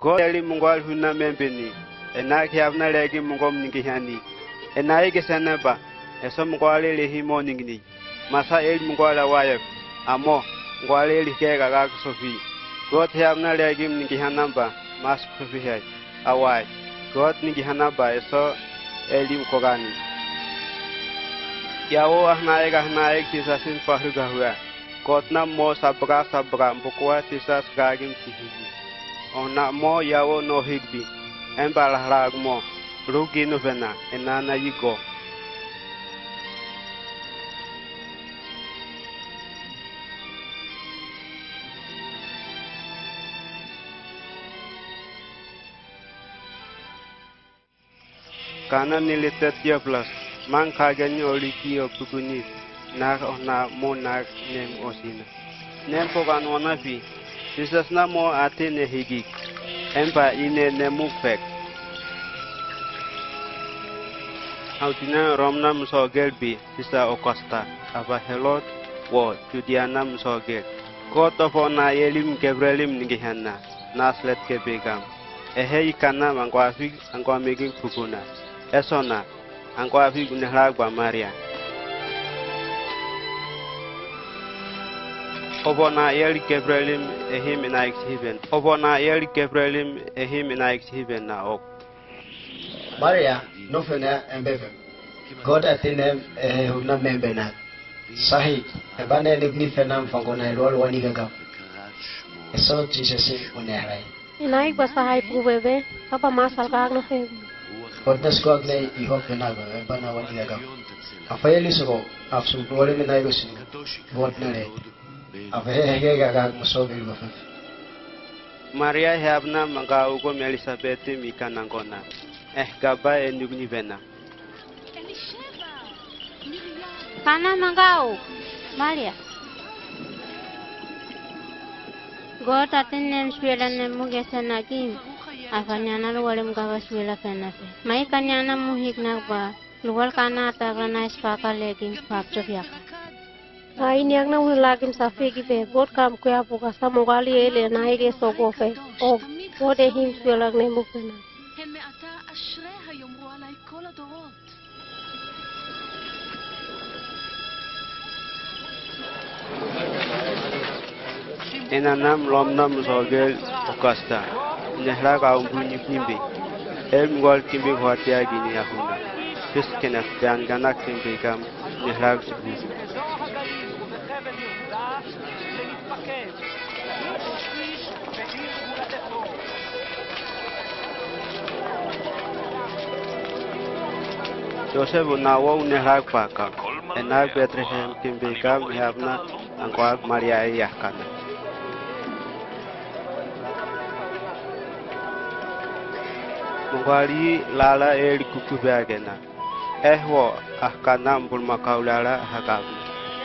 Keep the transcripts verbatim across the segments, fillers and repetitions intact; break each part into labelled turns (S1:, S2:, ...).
S1: God eli mungwal huna membeni. Enak hiavna legi mungom ningihani. Enai geseneba. Eso mungwal eli himo ningni. Masa eli mungwal awayef. Amo mungwal eli kega gag sofi. God hiavna legi ningihanamba. Mas sofi hai. Away. God ningihanaba eso eli mukogani. Yawo ahnaik ahnaik tisasin pahruga hua. Kotna mo sabra sabra mbukwa tisas gagim tihigi. Ona mo yawo no higbi. Embalah lag mo. Rugi novena enana yigo. Kana nilitet ya plus. Mang kaganya oliki opukuni. Nak ona mo nak nem osina. Nem pokan ona fi. Tisas na mo ate ne higik. Empa ine ne mufek. Hautina romna msogel bi tisa okosta. Aba helot wo judiana msogel. Koto fona yelim gebrelim ningihana. Naslet kebegam. Ehe ikana mangwafik angwameging pukuna. Esona angwafik unehlagba Maria. Obona yel Gabrielim ehim in exhiben. Obona yel Gabrielim ehim in exhiben na ok.
S2: Maria, no fena embeve. God atinem eh una membena. Sahi, ebane ligni fena mfangona elwal wani gaga. Eso Jesus unerai.
S3: Inaik basahay pubebe, kapa masal kag no fe.
S2: God naskwag na iho fena ga ebana wani gaga. Afayeli suko, afsu wale menai gosin. God nare.
S1: Maria habna manga ugo Elisabeth mikanangona. Eh gaba enugni vena.
S3: Kana mangao Maria. God atinen swela ne mugesana kim. Afanyana luwale mga swela fenafe. Mai kanyana muhik na ba. Luwal kana atagana ispaka legim papchofyak. Ai niang na ulagim sa fegi be bot kam kuya buka sa mogali ele na ige sogo fe o bode him suelag ne mukena
S1: Enanam lomnam sogel okasta nehla ka umbuni kimbe el mgol kimbe khwatia gini ahuna fiskena dan ganak kimbe kam nehla sibu Joseph nawa unehak paka enak Bethlehem kimbekam habna angkwak Maria yahkana Mungwali lala el kukubagena ehwo ahkana mbul makaulala hakabu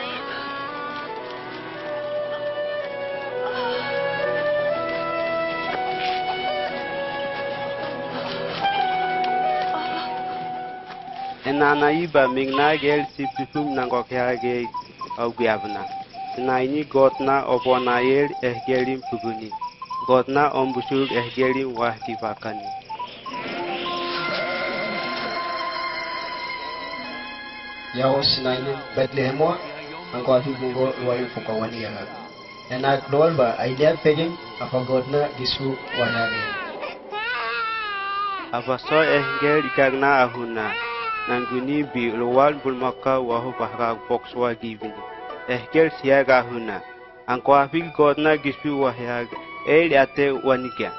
S1: Enana iba mingna gel sipsum nangokyage augiavna. Naini gotna opona yel ehgelim puguni. Gotna ombusul ehgelim wahdi vakani.
S2: Yao sinaini Bethlehemo angko afi bungo wayu fukawani ya. Enak doal ba idea peging apa gotna disu wanani.
S1: Apa so ehgel ikagna ahuna. Nanguni bi luwal bulmaka wahu bahra box wa givini. Ehkel siaga huna. Angko afik godna gispi wahyag. El ate wanikia.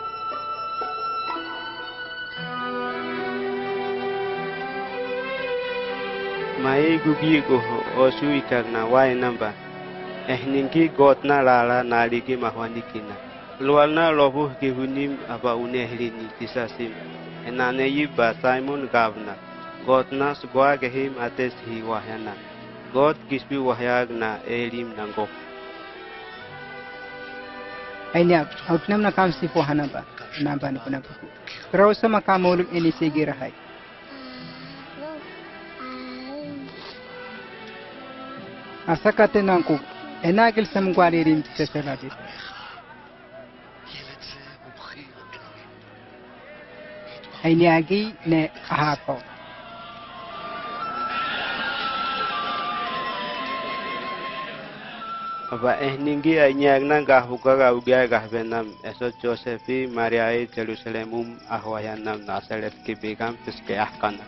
S1: Mai gugi go osu ikagna wai namba. Ehninki godna lala naligi mahwanikina. Lualna lobuh gihunim aba unehlini tisasim. Enane yiba Simon Gavna. God na sugwa gehim ates hi wahyana. God gispi wahyag na elim nango.
S4: Ainya, outnam na kam si po hanaba. Namba ni po na po. Pero sa makamulog ini sige rahay. Asa katenang ko, enagil sa mungwari rin sa salalit. ay niagi ne ahako.
S1: Aba ehningi ay nyag nang gahuka gauga gahbenam eso Josephi Maria e Jerusalemum ahwayanam Nazaret kibigam piske ahkana.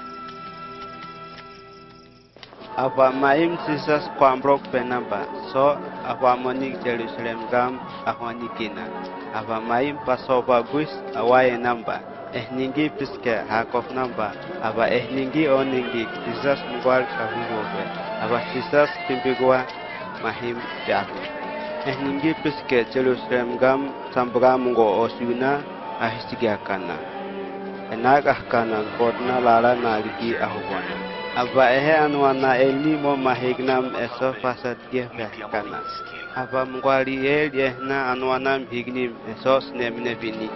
S1: Aba maim sisas kwambrok penamba so aba monik Jerusalem gam ahwanikina. Aba maim pasoba gus awaye namba ehningi piske hakof namba aba ehningi oningi sisas mugwal kahugobe aba sisas pimpigwa mahim jahu. Ehningi piske Jerusalem gam sambramungo osuna ahisigiakana. Enak ahkana kodna lala naligi ahubona. Aba ehe anwana elni mo mahignam eso fasad gehbahkana. Aba mungwali el yehna anwanam hignim eso snemne vini.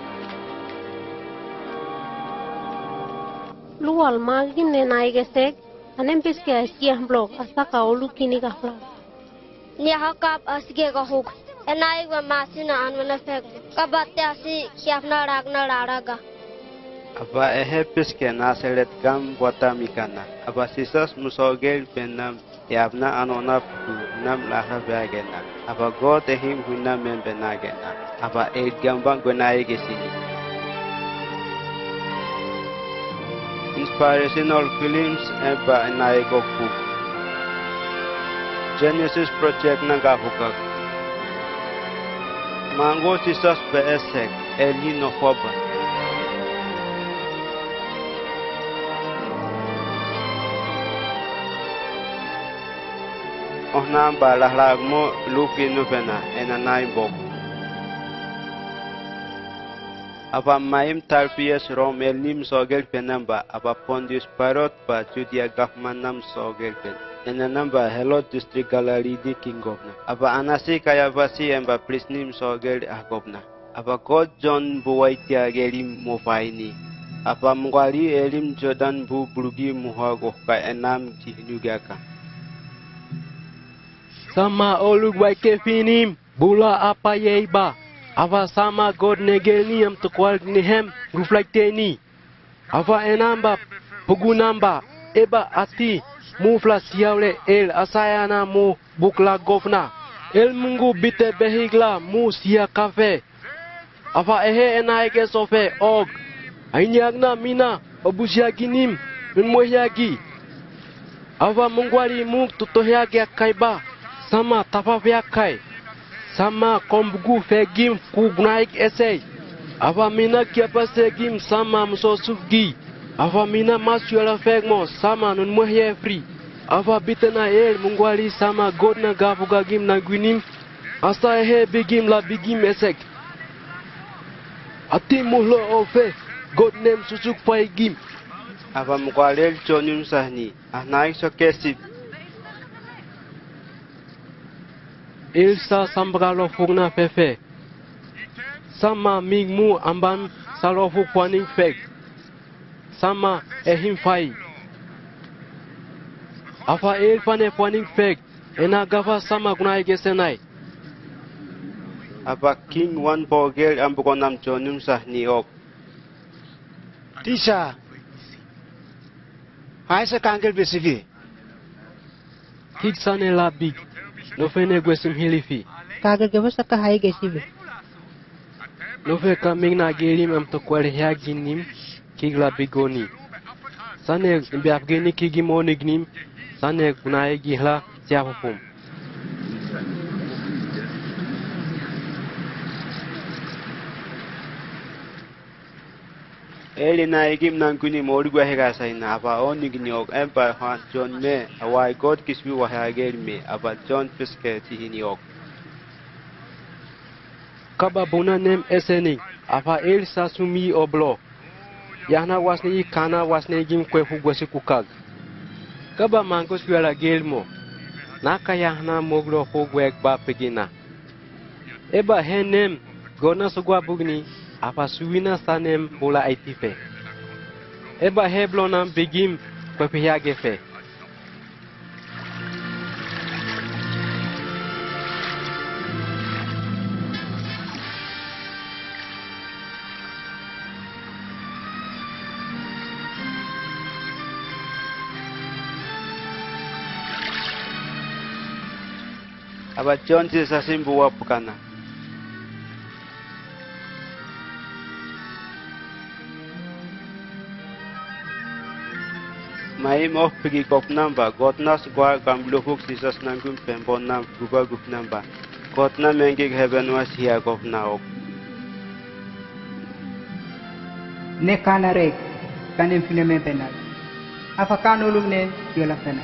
S5: Lual magin ne naigesek anem piske askiah blog asaka olu kini kahla.
S6: Ni hakap asge gahuk enai wa masina anwana fek kabate asi kiafna ragna raraga.
S1: Aba ehe piske Nazaret gam botamikana. Aba sisas musogel penam yabna anona pu nam lahra bagena. Aba god ehim hunna men benagena. Aba el gambang benaye gesini. Inspirational films eba enai goku. Genesis Project Nangahukak Mango Sisters P S K Elino Foba Ohnam Balahagmo Luki Nuvena Enanai Bok Aba Maim Tarpias Rom Elnim Sogel Penamba Aba Pondius Parot Pa Judia Gafmanam Sogel Pen Enanamba Hello District Gallery di Kinggovna. Aba anasi kaya basi emba prisnim sogel ahgovna. Aba God John buwaitia gelim mofaini. Aba mungwali elim Jordan bu bulugi muhago ka enam jihnugaka.
S7: Sama olug waike finim bula apa yeiba. Aba sama God negeni am tukwal nihem ruflaiteni. Aba enamba pugunamba eba ati Mufla siawle el asayana mu bukla govna. El mungu bite behigla mu sia kafe. Afa ehe enaike sofe og. Ainyagna mina obusiaginim nmohyagi. Afa mungwari mu tutohyagi akaiba. Sama tafafiakai. Sama kombugu fegim kugnaik esei. Afa mina kiapasegim sama musosufgi. Ava mina masuela fegmo sama nun muhye free. Ava bitena el mungwali sama god na gafuga gim na guinim. Asa ehe bigim la bigim esek. Ati muhlo ofe god nem susuk pai gim.
S1: Ava mungwali el jonim sahni. Ahnaik so kesip.
S7: Ilsa sambralo fugna fefe. Sama migmu amban salofu kwaning feg. Sama ehim fai. Afa el pane paning fek ena gafa sama kunai gesenai.
S1: Aba king one pogel ambukonam jonum sahni ok.
S2: Tisha. Aisa kangel besifi.
S7: Kik sane la big. No fene gwesim hilifi.
S4: Kagel ke basta ka hai gesibe.
S7: No fe kaming na gerim am to kwal hiaginim. Kigla bigoni. Sane biafgeni kigimonig sane kunai gihla siapapum.
S1: Eli na igim nang kuni mori gwa hega saina aba onigni ok empa han John me awai god kisbi wa hagel me aba John piske tihini ok.
S7: Kaba bona nem eseni aba el sasumi oblo. Yahna wasni kana wasni gim kwe hugwasi kukag. Kaba mangos wala gelmo. Naka yahna moglo hugwek ba pegina. Eba henem gona sugwa bugni apa suwina sanem bola aitife. Eba heblonam begim kwe piyagefe.
S1: aba John Jesus imbuwa pukana Maim of pigi kop number Gotnas gwa gamblofuk Jesus nangum pembon nam guba gup number Gotna mengig heaven was here of now
S4: Ne kana rek kanem fineme penal afa kanulum ne yola penal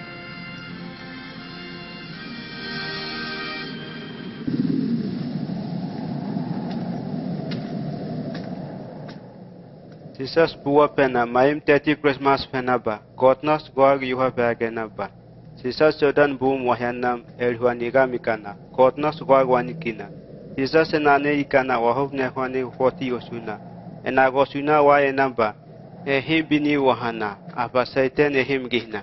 S1: Jesus buwa pena maim thirty Christmas pena ba Gotnas gwa yuha bagena ba Jesus Jordan boom wahanam elhuaniga mikana Gotnas gwa wanikina Jesus enane ikana wahov nehwani forty osuna ena gosuna wa enamba ehim bini wahana aba satan ehim gihna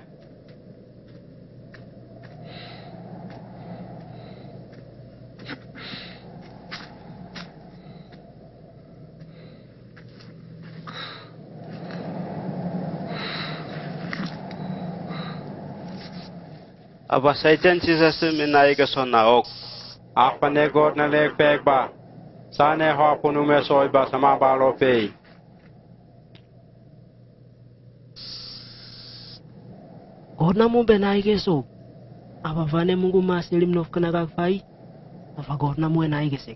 S1: aba satan Jesus menaiga sonaok
S7: Apane God na leg peg ba. Sane ho punume soy ba sama ba lo pe.
S8: God na mo benai ke so. Apa vane mungu masilim nof kana kag fai. Apa God na mo enai ke sek.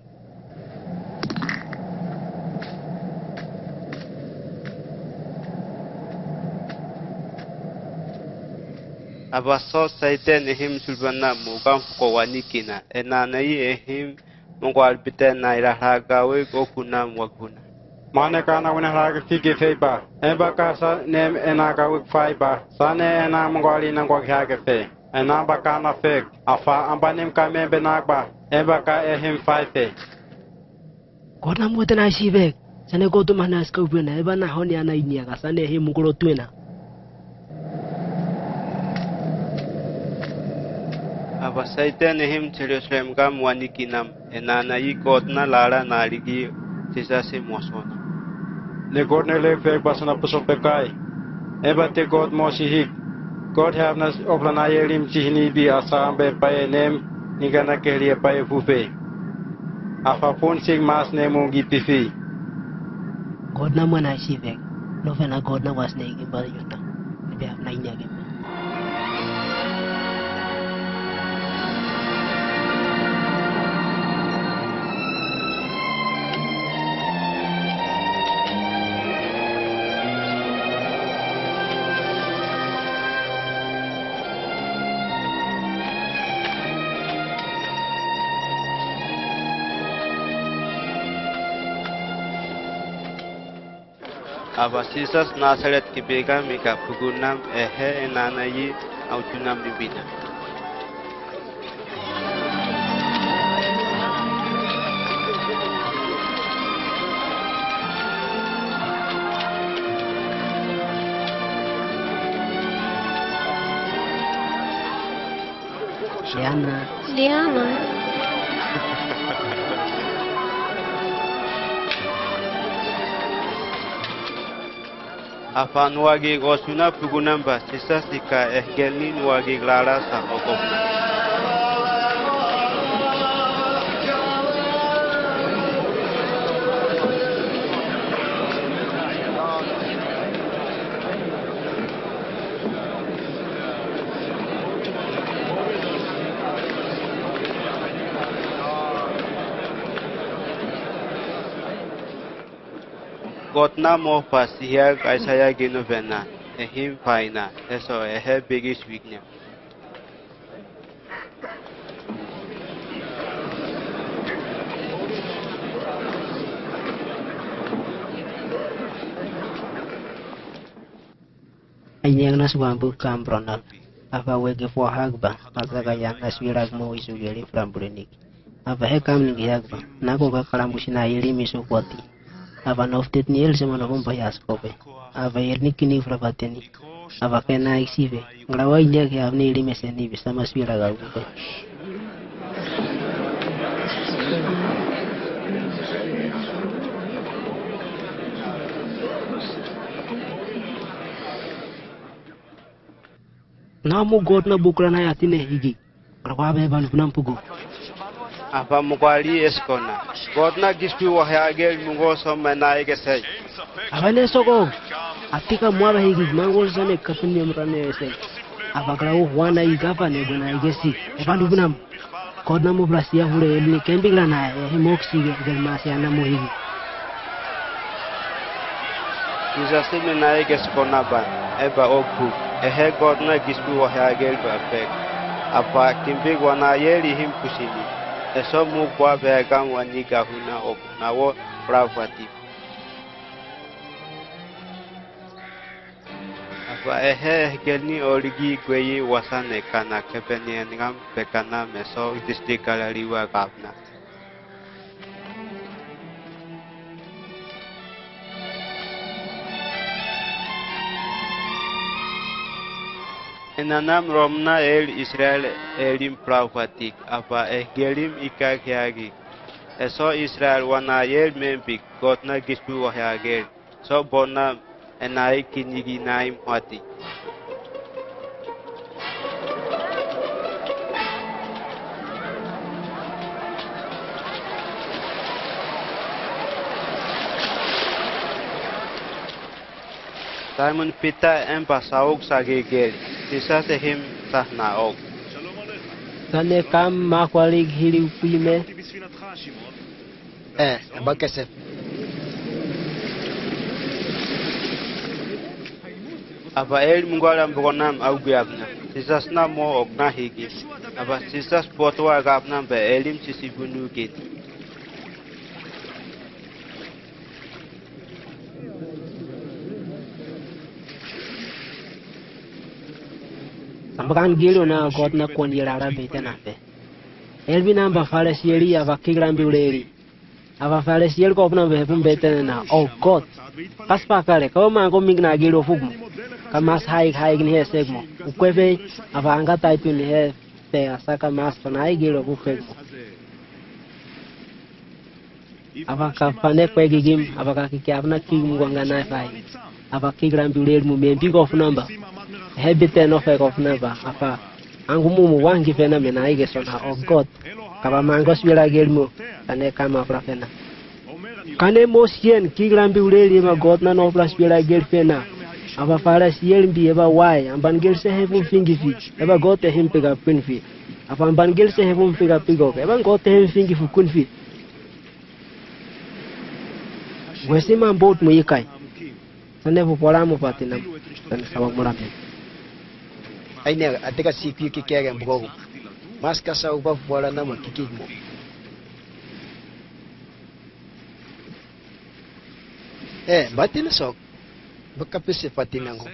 S1: aba so satan ehim sulbana mugam ko wanikina enana yi ehim mongwal biten na ira gawe ko kunam waguna
S7: Mane kana wena raga fige fe ba. Eba ka sa nem ena ka wik fai ba. Sane ena mongwali na ngwa kage fe. Ena ba kana fek. Afa ambanim ka me benak ba. Eba ka ehim fai fe.
S8: God na mo tenai si vek. Sane God mana ska ubena eba na honi ana inia ka sane ehim mungulo tuena.
S1: aba satan ehim Jerusalem gam wanikinam enana yi Gotna lara narigi Jesus mosona
S7: Ne God ne leg peg ba sana puso pe kai. Eba te God mo si hik. God have nas oplana yelim chihni bi asa be pae nem nigana kelie pae fufe. Afa pon sig mas ne mungi pifi.
S8: God na mo na si vek. No vena God na was ne gimba yunda. Be have na inia gimba.
S1: aba Jesus Nazaret kibega mika pugunam ehe enana yi autunam bibina
S8: Liana.
S5: Liana.
S1: Apa nuagi gosuna pugunamba Jesus ika ehgelni nuagi glara sa okopna Gotna mo pasihya kaisaya ginovena ehim faina eso ehe bigis wignya
S8: Anyang nas wambu kampronal. Apa wege fo hagba. Asa kayang aswirag mo isugeli frambrenik. Apa he kam ngi hagba. Nako ka kalambushina ili misukwati. Ava noftet ni el semana bomba yaskope. Ava yerni kini frabateni. Ava kena exive. Grawa india ke avni ili meseni bisa maswira galupe. Namu God na bukra na yatine higi. Kalau apa ban punam pugu.
S1: Apa mukwali eskona. God na gispi wahagel mungo som na igese.
S8: Apa ne soko? Atika mwaba higi mangol sane kafini mrane ese. Apa kalau wana igapa ne guna igesi. Eban punam. God na mo brasia hure elni kembi grana e moksi gel masiana mo higi.
S1: Izasi me na igeskona ban. Eba oku. Ehe God na gispi wahagel ba pek. Apa kimbi wana yeli him kusini. Eso mu kwa begam wani gahuna ok na wo pravati. Apa ehe gelni origi kwei wasane kana kepeni ngam pekana meso disdikala liwa kapna. Enanam romna el Israel elim pravatik apa eh gelim ikakyagi. Eso Israel wana el membik gotna gispu wahyagel. So bona enai kinigi naim hati. Simon Pita empa sauk sagegel. Sisa sehim sahna ok.
S8: Sane kam makwalig hili upime.
S2: Eh, bakasef.
S1: Apa el mungala mbokonam au biabna. Sisa sna mo ok na higi. Apa sisa spotwa gapna be elim sisibunu geti.
S8: Sambakan gilo na God na kon yara bete na pe. Elbi na ba fale sieri ava kigrambi uleri. Ava fale sieri ko na be pum bete na. Oh God. Paspa kale ko ma ko migna gilo fugmo. Kamas hai hai ni hesegmo. Ukweve ava anga type ni he te asaka mas panai gilo bufegmo. Ava ka fane ko gigim ava ka ki abna kigmo nganga na fai. Ava kigrambi uleri mu membi ko funamba. Hebite no fe of never apa angumu wangi fena mena ige sona of God kaba mangos wila gelmu kane kama prafena kane mosien kigrambi uleli ma God na no plus wila gel fena apa fara siel mbi eba wai amban gel se hebun fingi fi eba God te him pega pin fi apa amban gel se hebun pega pigo eba God te him fingi fu kun fi wesi ma bot mu yikai sane fu pola mu patinam dan sabak murape.
S2: Aina atika sipi kikere mbogo. Mas kasa uba fuala na makikigmo. Eh, batin sok. Baka pise patinango.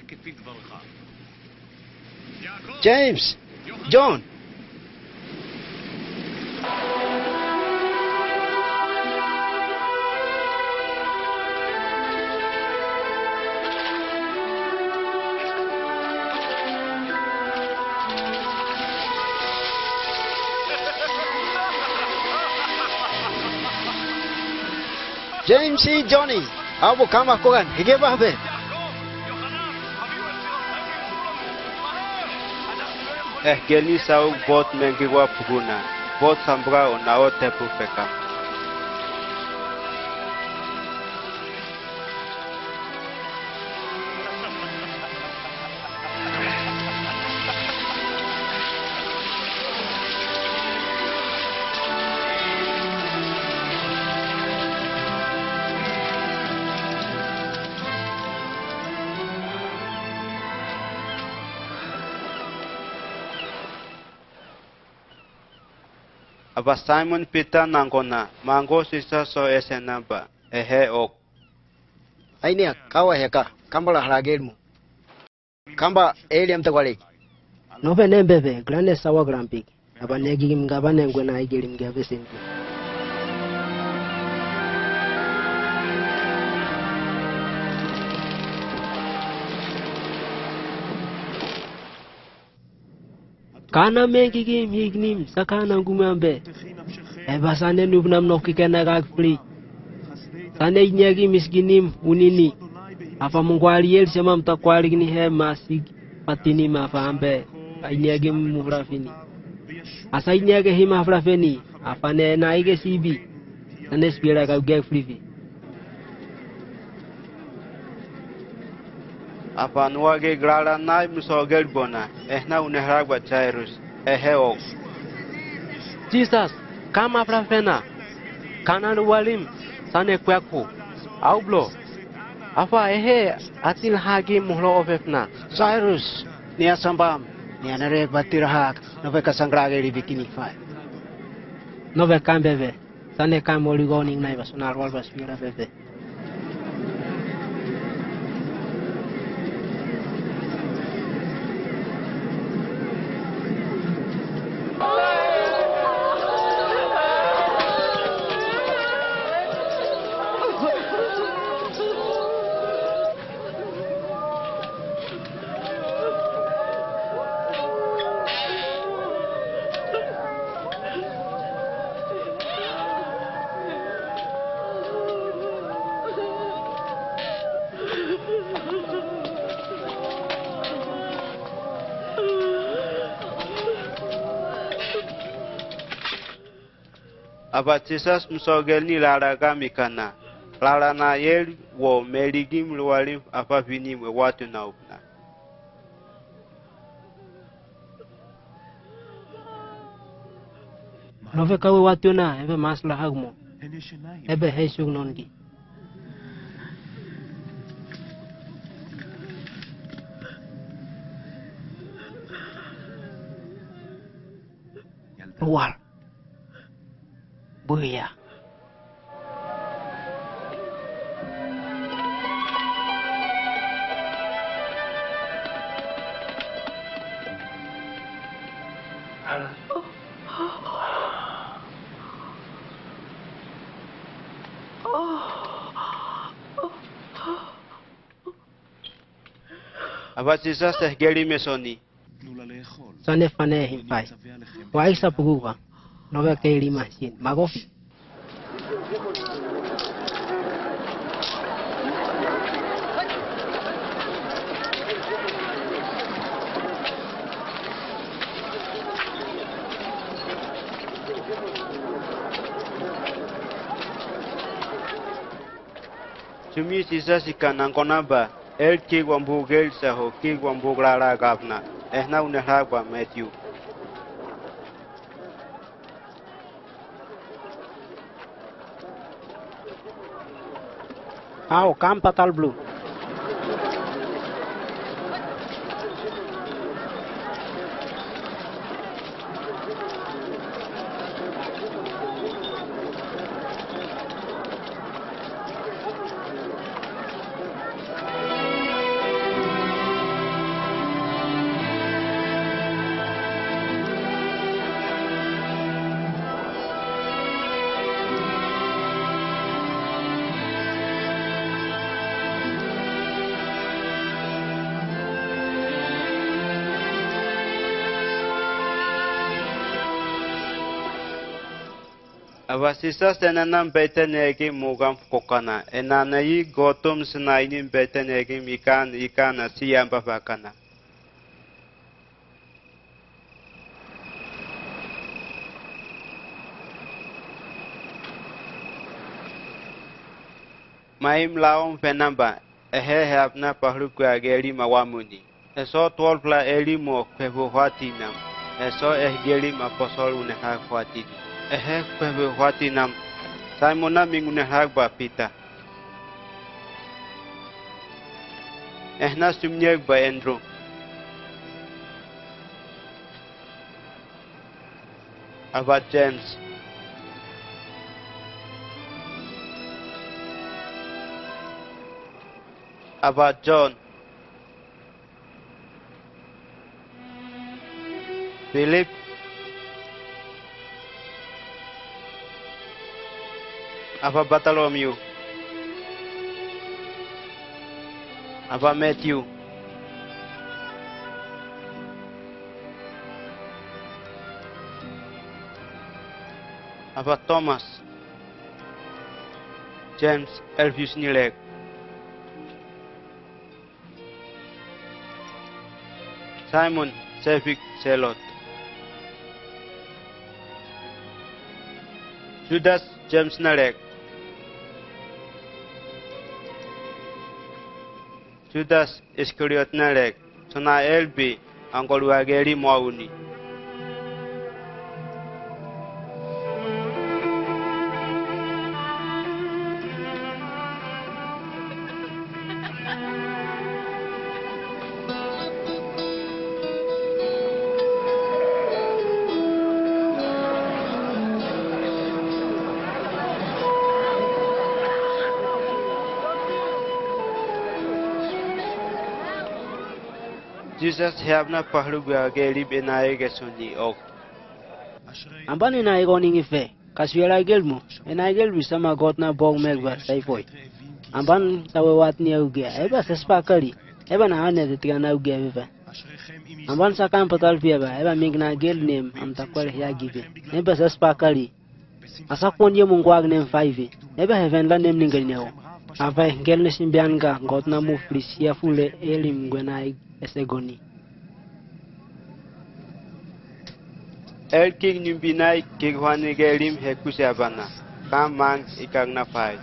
S2: James, John. James C. Johnny, abo kama kogan, hige bahbe.
S1: Eh geli sau bot mengiwa puguna, bot sambra onao tepu peka. Aba Simon Peter nangona mango sisa so esenamba ehe ok.
S2: Ainia kawa heka kambala halagelmu. Kamba eliam takwalik.
S8: No fe nembebe grande sawa grampik. Aba negi mgabane ngwena igelim gabesinti. Kana mengi game hignim sakana ngumambe. Eba sane nubnam nokikena gagfli. Sane nyagi misginim unini. Apa mungwali el sema mtakwali ni he masig patini mafambe. Nyagi murafini. Asainya ke hima frafeni, afane na ige sibi. Nanes biara ka gag free.
S1: Apa nuage grala nai musogel bona. Ehna unehragwa Jairus. Eheo.
S7: Jesus, kama frafena. Kanan walim sane kwako. Aublo. Afa ehe atil hagi muhlo ofefna.
S2: Cyrus, niya sambam. Niya narek batirahak. Nove kasangrage di bikini fai.
S8: Nove kam bebe. Sane kam oligoning nai basunar wal basmira bebe.
S1: Aba Jesus musogel ni lara kami kana. Lara na yel wo meligim luwalim apa vini we watu na upna.
S8: Nove kawe watu na ebe masla hagmo. Ebe hesung nongi. Luar. Buya.
S1: Aba Jesus eh geli mesoni.
S8: Sane fane himpai. Waisa puguwa. Nove keli masin. Mago.
S1: Cumi Jesus ikan angkonaba. El ki wambugel saho ki wambugrala gavna. Ehna unehragwa Matthew.
S8: Ao kam patal blue.
S1: Avasisa senanam betenegi mugam kokana. Enanayi gotum senainin betenegi ikan ikan siyam babakana. Maim laom penamba. Ehe hapna pahlu kwa geli mawamuni. Eso tol pla eli mo kwebu watinam. Eso eh geli maposol uneha watini. Ehe kwebu watinam. Simona mingune hagba pita. Ehna sumnyeg ba Andrew. About James. About John. Philip. About Bartholomew. About Matthew. About Thomas. James Elvis Nilek. Simon Sevik Selot. Judas James Narek. Judas Iscariot Narek. Sona Elbi Angol Wageri Mauni. Jesus have not Pahluga Gary Benaga Suni Oak.
S8: Ambani na iko ningi fe. Kaswela gelmo. Ena gelbi sama gotna bong megba saifoi. Amban sawe wat ni uge. Eba sespa kali. Eba na ane de tigana uge beba. Amban sakam patal piaba. Eba migna gel nem am takwal ya gibe. Eba sespa kali. Asakon ye mungwag nem five. Eba heaven la nem ningal neo. Ava gel ne simbianga gotna mu frisia fule elim gwenai esegoni.
S1: El king nimbinai kigwani gelim hekusabana. Kamang ikagna fai.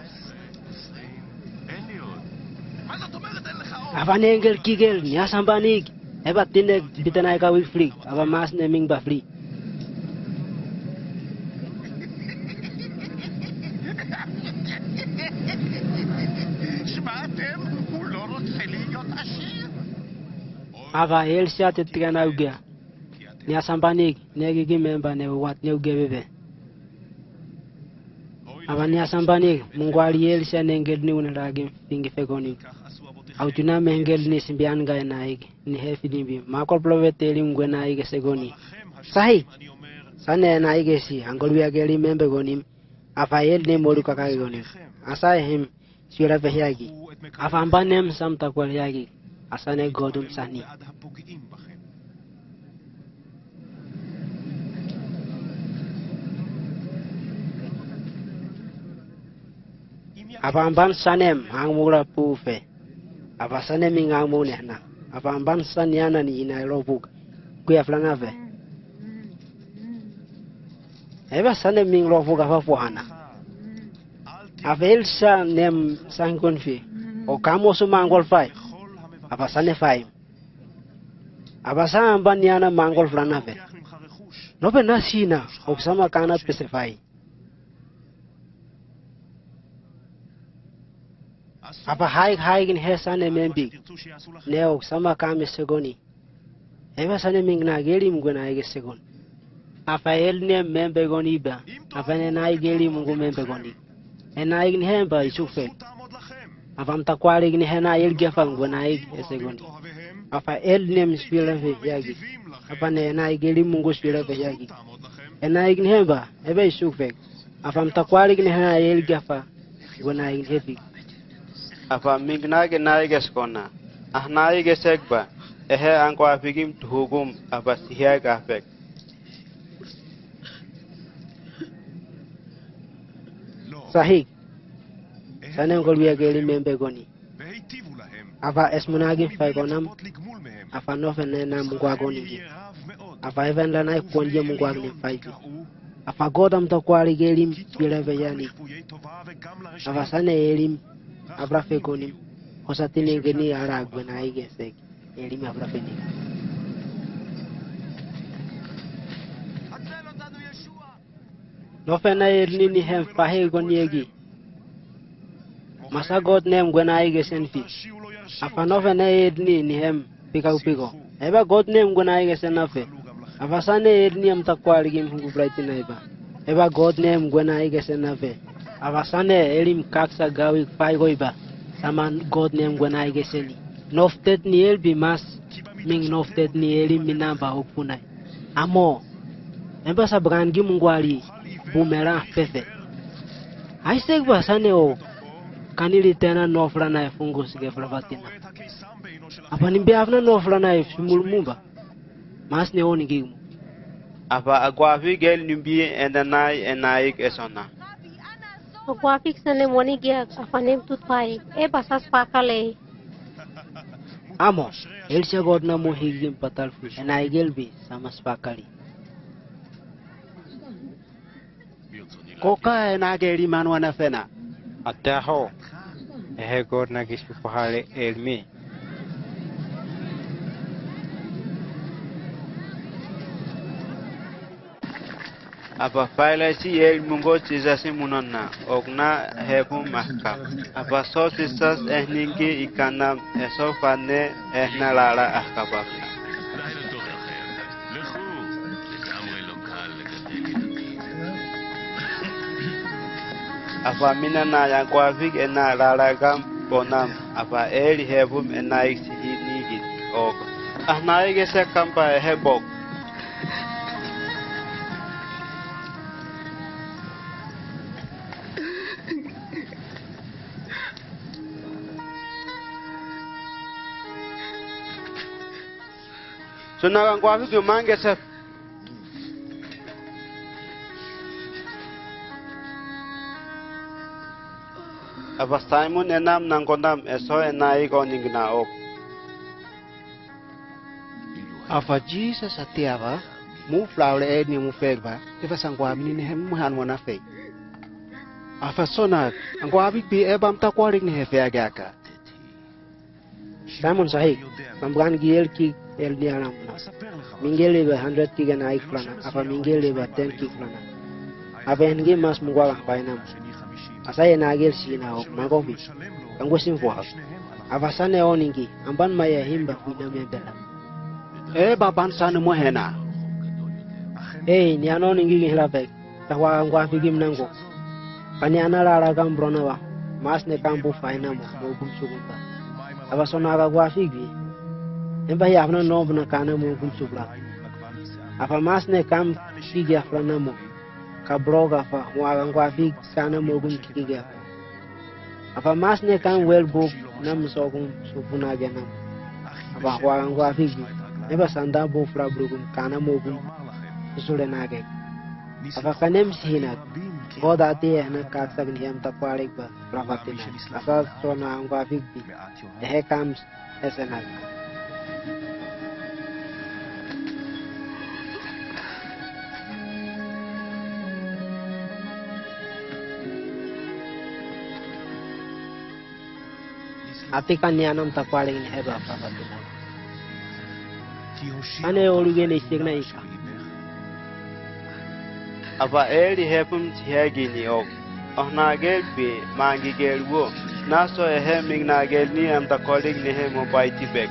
S8: Ava nengel kigel nya sambanig. Eba tinek bitanai ka wi free. Ava mas neming ba free. Ava el siat etigana ugia. Nya sambanig negi gimemba ne wat ne uge bebe. Ava nya sambanig mungwali el sia nengel ni unaragim fingi fegoni. Au tuna mengel ni simbian ga naig ni hefi nimbi makol plovete lim gwe naig segoni. Sahi sane naig si angol wi ageli membe gonim. Ava el ne modu kakage gonim. Asa him sira vehyagi. Ava ambanem sam takwal yagi. Asane godum sani. Abamban sanem hang mura pufe. Aba sanem ingang mo nehna. Abamban sanyana ni inay robuk. Kuya flangave. Eba sanem ming robuk ava pohana. Avel sa nem sangkonfi. O kamo sumangol fai. Aba sane fai. Aba sa amban yana mangol flangave. Nope nasina. Oksama kana pese fai. Apa haig haig in hesane membig neo sama kame segoni eva sane mingna geli mungona ege segon apa el ne membe goni ba apa ne nai geli mungu membe goni ena igni hemba isufe apa am takwari igni hena el gefa ngona ege segoni apa el ne mspira fe yagi apa ne nai geli mungu spira fe yagi ena igni hemba ebe isufe apa am takwari igni hena el gefa ngona ege hefi
S1: Apa mignage naiges kona. Ah naiges egba. Ehe angko afigim tuhugum apa sihiag afek.
S8: Sahih. Sana ngol biya geli membe goni. Apa esmunagi fay konam. Apa nofene na mungwa goni. Apa even la nai konje mungwa ni fay. Apa godam to kwari gelim bileve yani. Apa sana elim abra fegonim hosatini geni ara gwana igesek elimi abra feni no fena elni ni hem fahe goniegi masa god nem gwana igesen fi apa no fena elni ni hem pika upiko eba god nem gwana igesen afe apa sane elni am takwali gim hungu brightina eba eba god nem gwana igesen afe Avasane elim kaksa gawi fai goiba. Saman God name gwana igeseli. Noftet ni elbi mas. Ming noftet ni elim minamba ukpunai. Amo. Emba sa brangi mungwali. Bumera pefe. Aisek ba sane o. Kanili tena nofrana e fungus ge fravatina. Apa nimbe afna nofrana e simulmumba. Mas ne oni gimu.
S1: Apa agwafi gel nimbi endanai enaik esona.
S5: Aquafix sane moni gia afanem tut pai e basas pakale
S8: Amo el se godna mo higim patal fu enai gelbi samas pakali
S9: Koka na geri manwana fena.
S1: Ataho. Ehe god na kispi pahale elmi. Apa faila si el mungo tizasi munonna ogna hebu mahkam. Apa so tisas ehningi ikanam eso fane ehna lara ahkabab. Apa mina na yang kwafik ena lara gam bonam apa el hebum ena iksi hinigit og. Ah naige se kampa hebok. So na kwa vipi mange sa Aba Simon enam nang kondam eso enai ko ningna ok.
S9: Afa Jesus atiava mu flower ed ni mu fegba eva sangwa mini hem mu han wana fe. Afa sona angwa vipi ebam ta kwarik ni hefe agaka.
S8: Simon sahik mamban giel ki el dia namna mingele be one hundred ki gan aik plana apa mingele be ten ki plana apa engi mas mungwala painam asaya na gel sina ok magobi kango simfo apa sane oningi amban maya himba kuina membela
S9: e baban sana mo hena
S8: eh ni anoningi ngilabe tawa ngwa figim nango pani anala gam brona wa mas ne kambu painam mo gum sugumba apa sona ga gwa figi emba ya afna no bna kana mo kum subla apa mas ne kam figi afna mo ka broga fa wa ngwa fig kana mo kum kigi apa mas ne kam wel book nam so kum supuna ganam apa wa ngwa figi emba sanda bo fra brugum kana mo kum sule nage apa kanem sina goda te na ka sag niam ta parik ba rafatina asa sona ngwa figi he comes esenag ati kanyanam tapaling ni heba papatina ane olugene signa ika
S1: Apa eli hepum tiagi ni ok ohna gel be mangi gel wo naso ehe mig na gel ni am ta kolig ni he mo baiti bek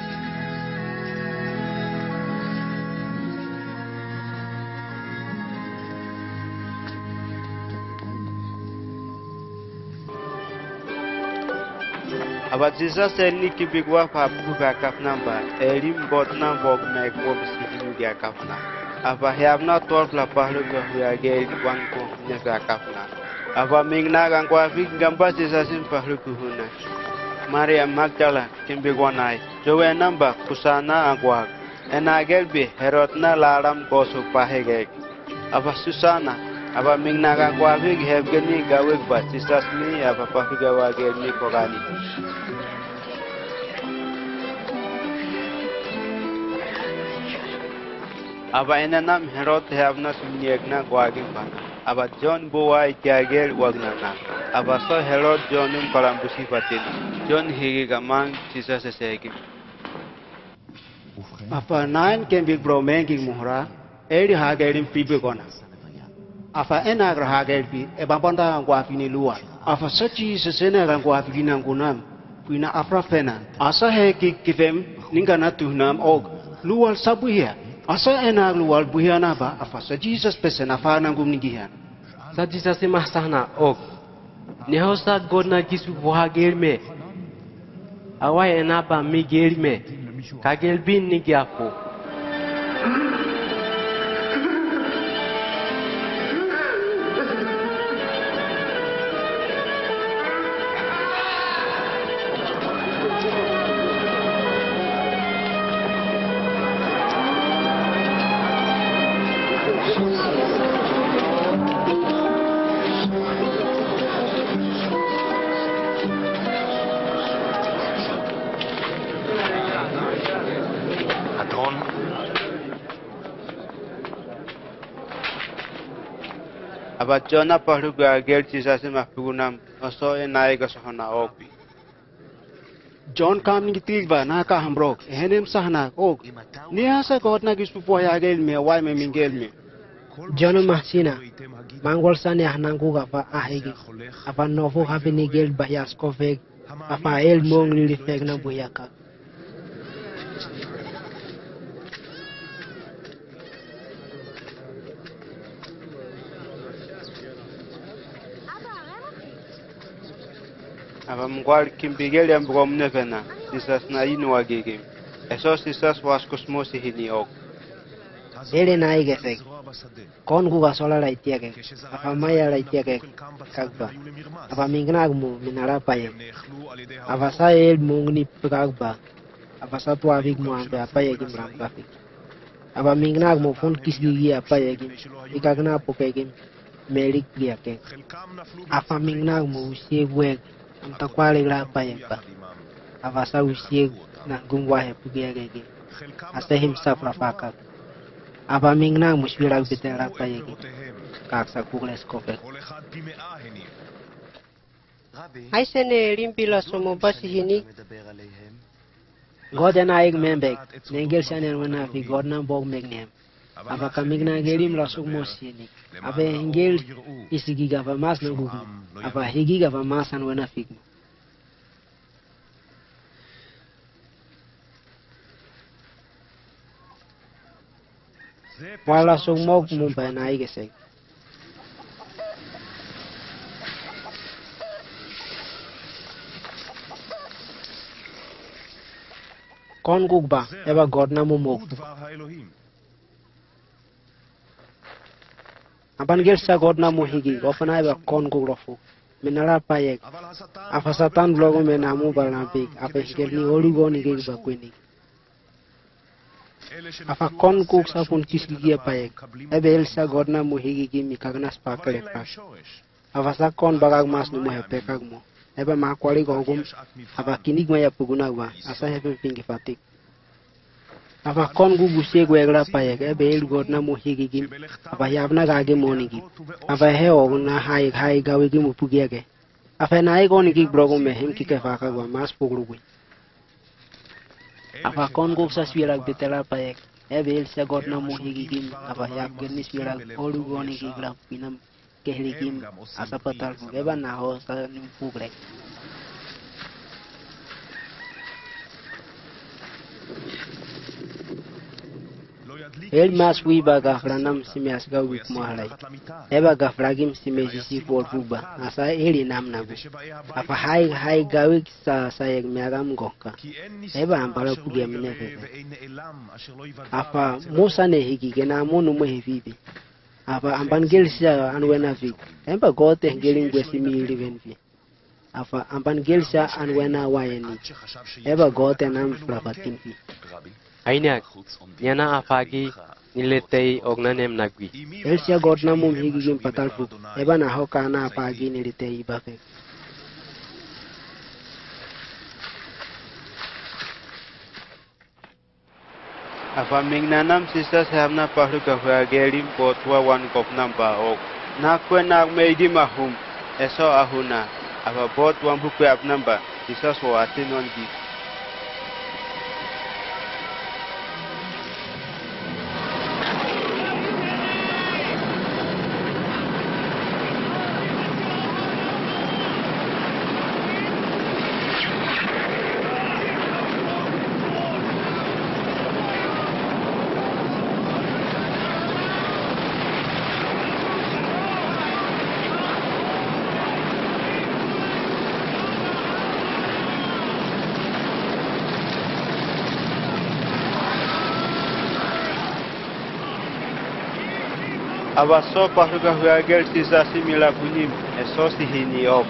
S1: Aba Jesus elni ki bigwa pa bu ba kap namba elim bot na bok mek wo si ni ga kapna Aba hiabna twelve la pahlu ko ya ge wan ko ne ga kapna Aba mingna gang kwa fik gamba Jesus sin pahlu ku huna Maria Magdala kim bigwa nai jowe namba kusana agwa ena gelbi herotna laram ko su pahege Aba Susana Aba mingna gang kwa fik hebgeni gawek ba Jesus ni aba pahiga wa ge ni ko gani Aba enanam Herod havna sunyegna gwagin bana. Aba John boa ikyagel wagnana. Aba so Herod Johnum kalambusi patin. John higi gamang sisa sesegi.
S9: Apa nine can be bromanging muhra edi hagerin pibe kona. Apa enagra hagelpi e babanda ngwafini luwa. Apa sachi sesena ngwafini nangunam. Kuina afra fena. Asa heki kifem ningana tuhnam og. Luwal sabuhia. Asa enak luar buhiana ba apa sa Jesus pesen afa nangum nigihan
S7: sa Jesus mahsahna ok ni hosa god na kisu boha gelme awai enapa mi gelme ka gelbin nigi ako
S10: Adon
S1: aba jona pahru ga gel chisa se ma pugunam oso e naik sohna ok
S9: John kam ni tigba na ka hambrok ehenem sahna ok nia sa kot na gis pupo ya gel me wai me mingel me
S8: John mahsina mangol sani ahnangu gapa ahegi apa novo habini gel bayas kofek apa el mong li fek na buyaka
S1: aba mgwal kimbigel ya mbogom nevena sisas na inu wagege eso sisas was kosmos hini ok
S8: ele na igesek kon guga sola la itiake apa maya la itiake kagba apa mingnag mo minara paye apa sa el mongni kagba apa sa tu avik mo ambe apa ye kim ram kafik apa mingnag mo fon kisgi apa ye kim ikagna poke kim melik dia ke apa mingnag mo usie weg anta kwale la paye ba apa sa usie na gumwa he pugia gege asa himself rafaka apa mingna muswira bitera payegi kaksa kugles kope
S10: ai sene rimpila somo basi hini
S8: god and I membek nengel sanen wana fi god na bog megnem apa kamigna gelim lasuk mosini apa engel isigi gava mas na gugu apa higi gava mas an wana fig wala sumok mo ba na igesek kon gugba eba god na mo mok apan gel sa god na mo higi opana eba kon gugrofu minala payek apa satan blogo me namu balnapik apa higel ni olugo ni gel ba kweni apa kon kuk sa pun kisgi payek ebe elsa godna mo higi gi mi kagnas pakle pa apa sa kon bagag mas no mo hepe kagmo ebe ma kwali gogum apa kinig maya puguna wa asa hebe pingi fatik apa kon gu gusie gwegra payek ebe el godna mo higi gi apa yabna gage moni gi apa he ogna hai hai gawe gi mo pugiage apa nai goni gi brogo me him ki ke faka wa mas puglu gu apa kon guk sa swira bitela payek ebe el sa godna mo higi gim apa yak gerni swira olu goni gi gram pinam kehli gim asa patal eba na ho sa nim pugre el mas wi baga franam simias ga wik mo halai eba ga fragim simesi si for fuba asa eli nam na apa hai hai ga wik sa sa yeg miagam gokka eba ambara pugia mineve apa musa ne higi gena monu mo hevivi apa amban gel sia anwena vi eba gote gelin gwesi mi livenvi apa amban gel sia anwena wayeni eba gote nam prapatimpi
S7: ainak nyana afagi niletei ognanem nagwi
S8: elsia godna mum higi gim patal fu eba na hokana afagi niletei bafe
S1: apa mingnanam sisa samna pahru ka hua gelim potwa wan kop namba ok na kwena meidi mahum eso ahuna apa bot wan buku ap namba sisa so atinon gi abaso pahruga hua gel sisa simila bunim eso sihini ok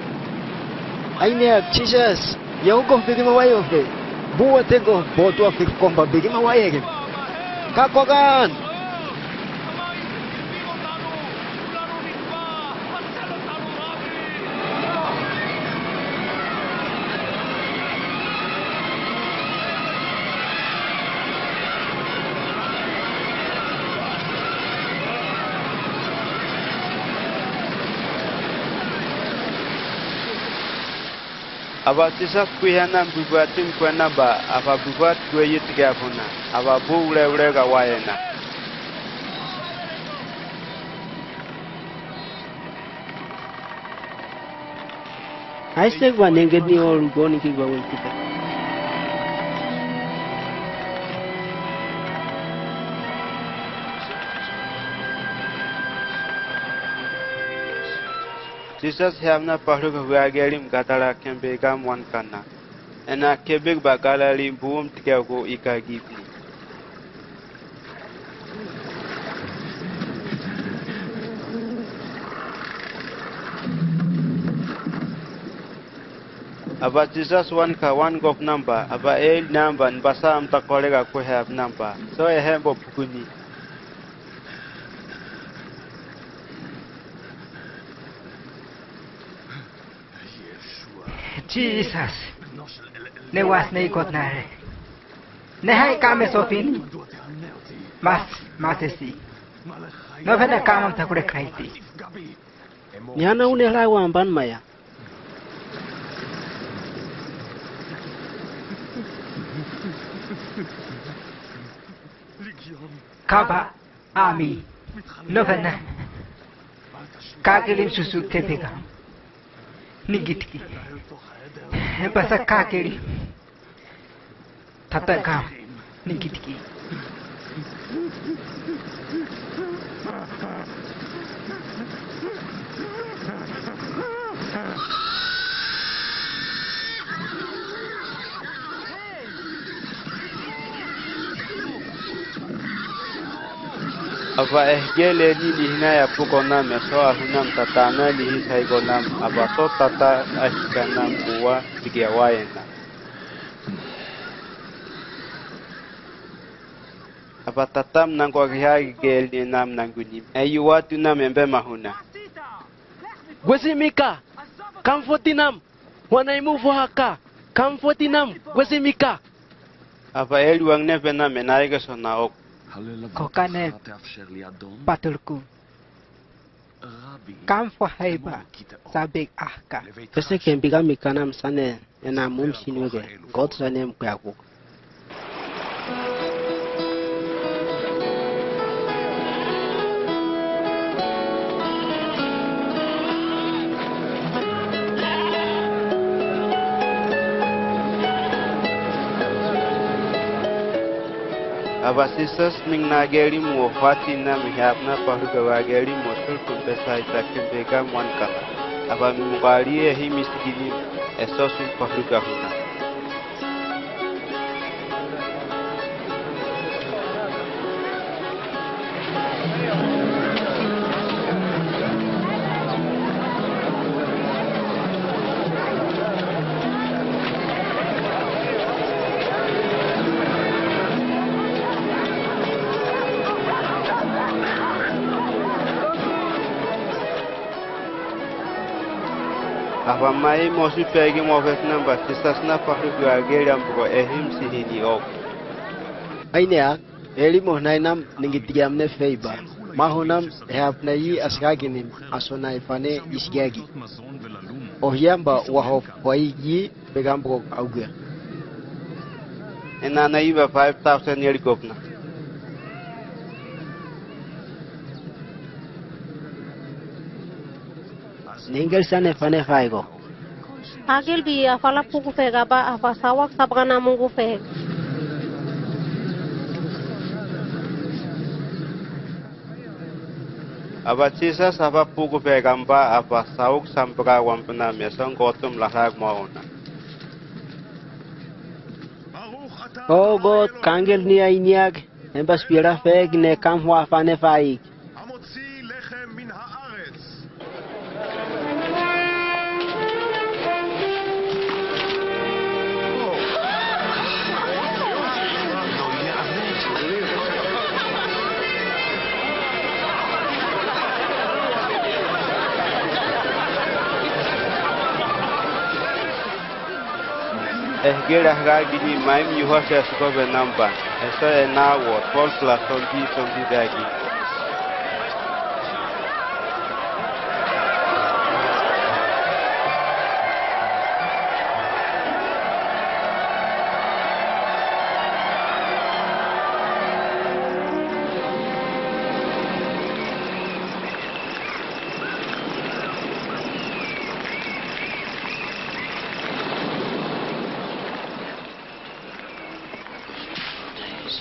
S2: Ainia Jesus eu go bigi mawai ofe buwa tego botu afik komba bigi mawai ege kakogan
S1: aba sisa kuihana bubatim kwena ba aba bubat kuye tiga puna aba bu ule ule ga wayena
S8: Aise kwa nengeni olu goni ki gwa wikita.
S1: Jesus hamna pahlu gwa gelim gatara kembe gam wan kana ena kebek bakala lim buum tiga go ikagi aba Jesus one ka one gov number aba el number basa am ta kolega ko have number so e hembo pukuni
S4: Jesus ne was ne ikot na re ne hai kame sofin mas masesi no vena kamam takure khaiti
S8: Nyana une la wamban maya.
S4: Kaba ami no vena kagelim susu tebega nigitki basa kakeri tataka nigitki
S1: aba ehgele ni lihina ya pukona meso ahunam tatana lihi saigonam aba so tata ashkanam kuwa tiga wayena aba tatam nang kwa gihagi gel ni nam nangunim ayu watu na membe mahuna
S7: Gwesimika kamfotinam wanaimu haka kamfotinam gwesimika
S1: aba eluang ne pena menaiga sona ok
S4: kokane patulku kamfo haiba sabik ahka
S8: Pese kempiga mikanam sane ena mum sinwege God sanem kyaku.
S1: aba sisters ning nageri mo fatina mihapna pahuga wageri mo sulku besai takembega mwanka aba mungari ehi misigini esosu pahuga huna aba mai mo su pegi mo vet number sisters na pahuga wageri ambo ehim sihini ok
S2: Ainea eli mo nainam ningitiam ne feiba mahunam hapna yi asgaginim asona ifane isgagi ohiamba wahof wai yi begambo auge
S1: ena na iba five thousand yeri gopna
S8: Ningel sane fane faigo.
S5: Agil bi afala puku fega ba afa sawak sabgana mungu feg.
S1: aba sisa saba pugu pegamba aba sauk sampra wampna mesong gotum lahag mauna
S8: Oh God, kangel ni ainiag embas pira feg ne kam hua fane faik.
S1: ehgera gagini maim yuha se suko be number eso e na wo twelve plus twenty twenty gagi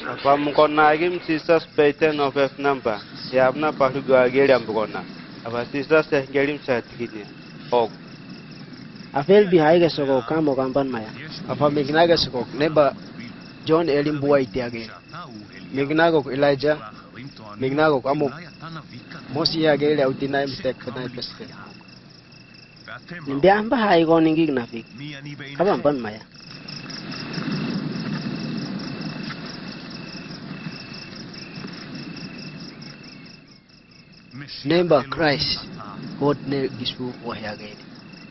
S1: Apa mukona agim sisa speten of F number. Ya apna pahu gua geram mukona. Apa sisa seh gerim sa tikini. Ok.
S2: Afel bi haiga soko kamo kampan maya. Apa mignaga soko neba John Elim buai tiage. Mignago Elijah. Mignago amuk. Mosi ya gele utinai mistake kana peste.
S8: Ndia amba hai ko ningi nafik. Kaban pan maya.
S2: Nemba Christ. God ne gisbu wahya gele.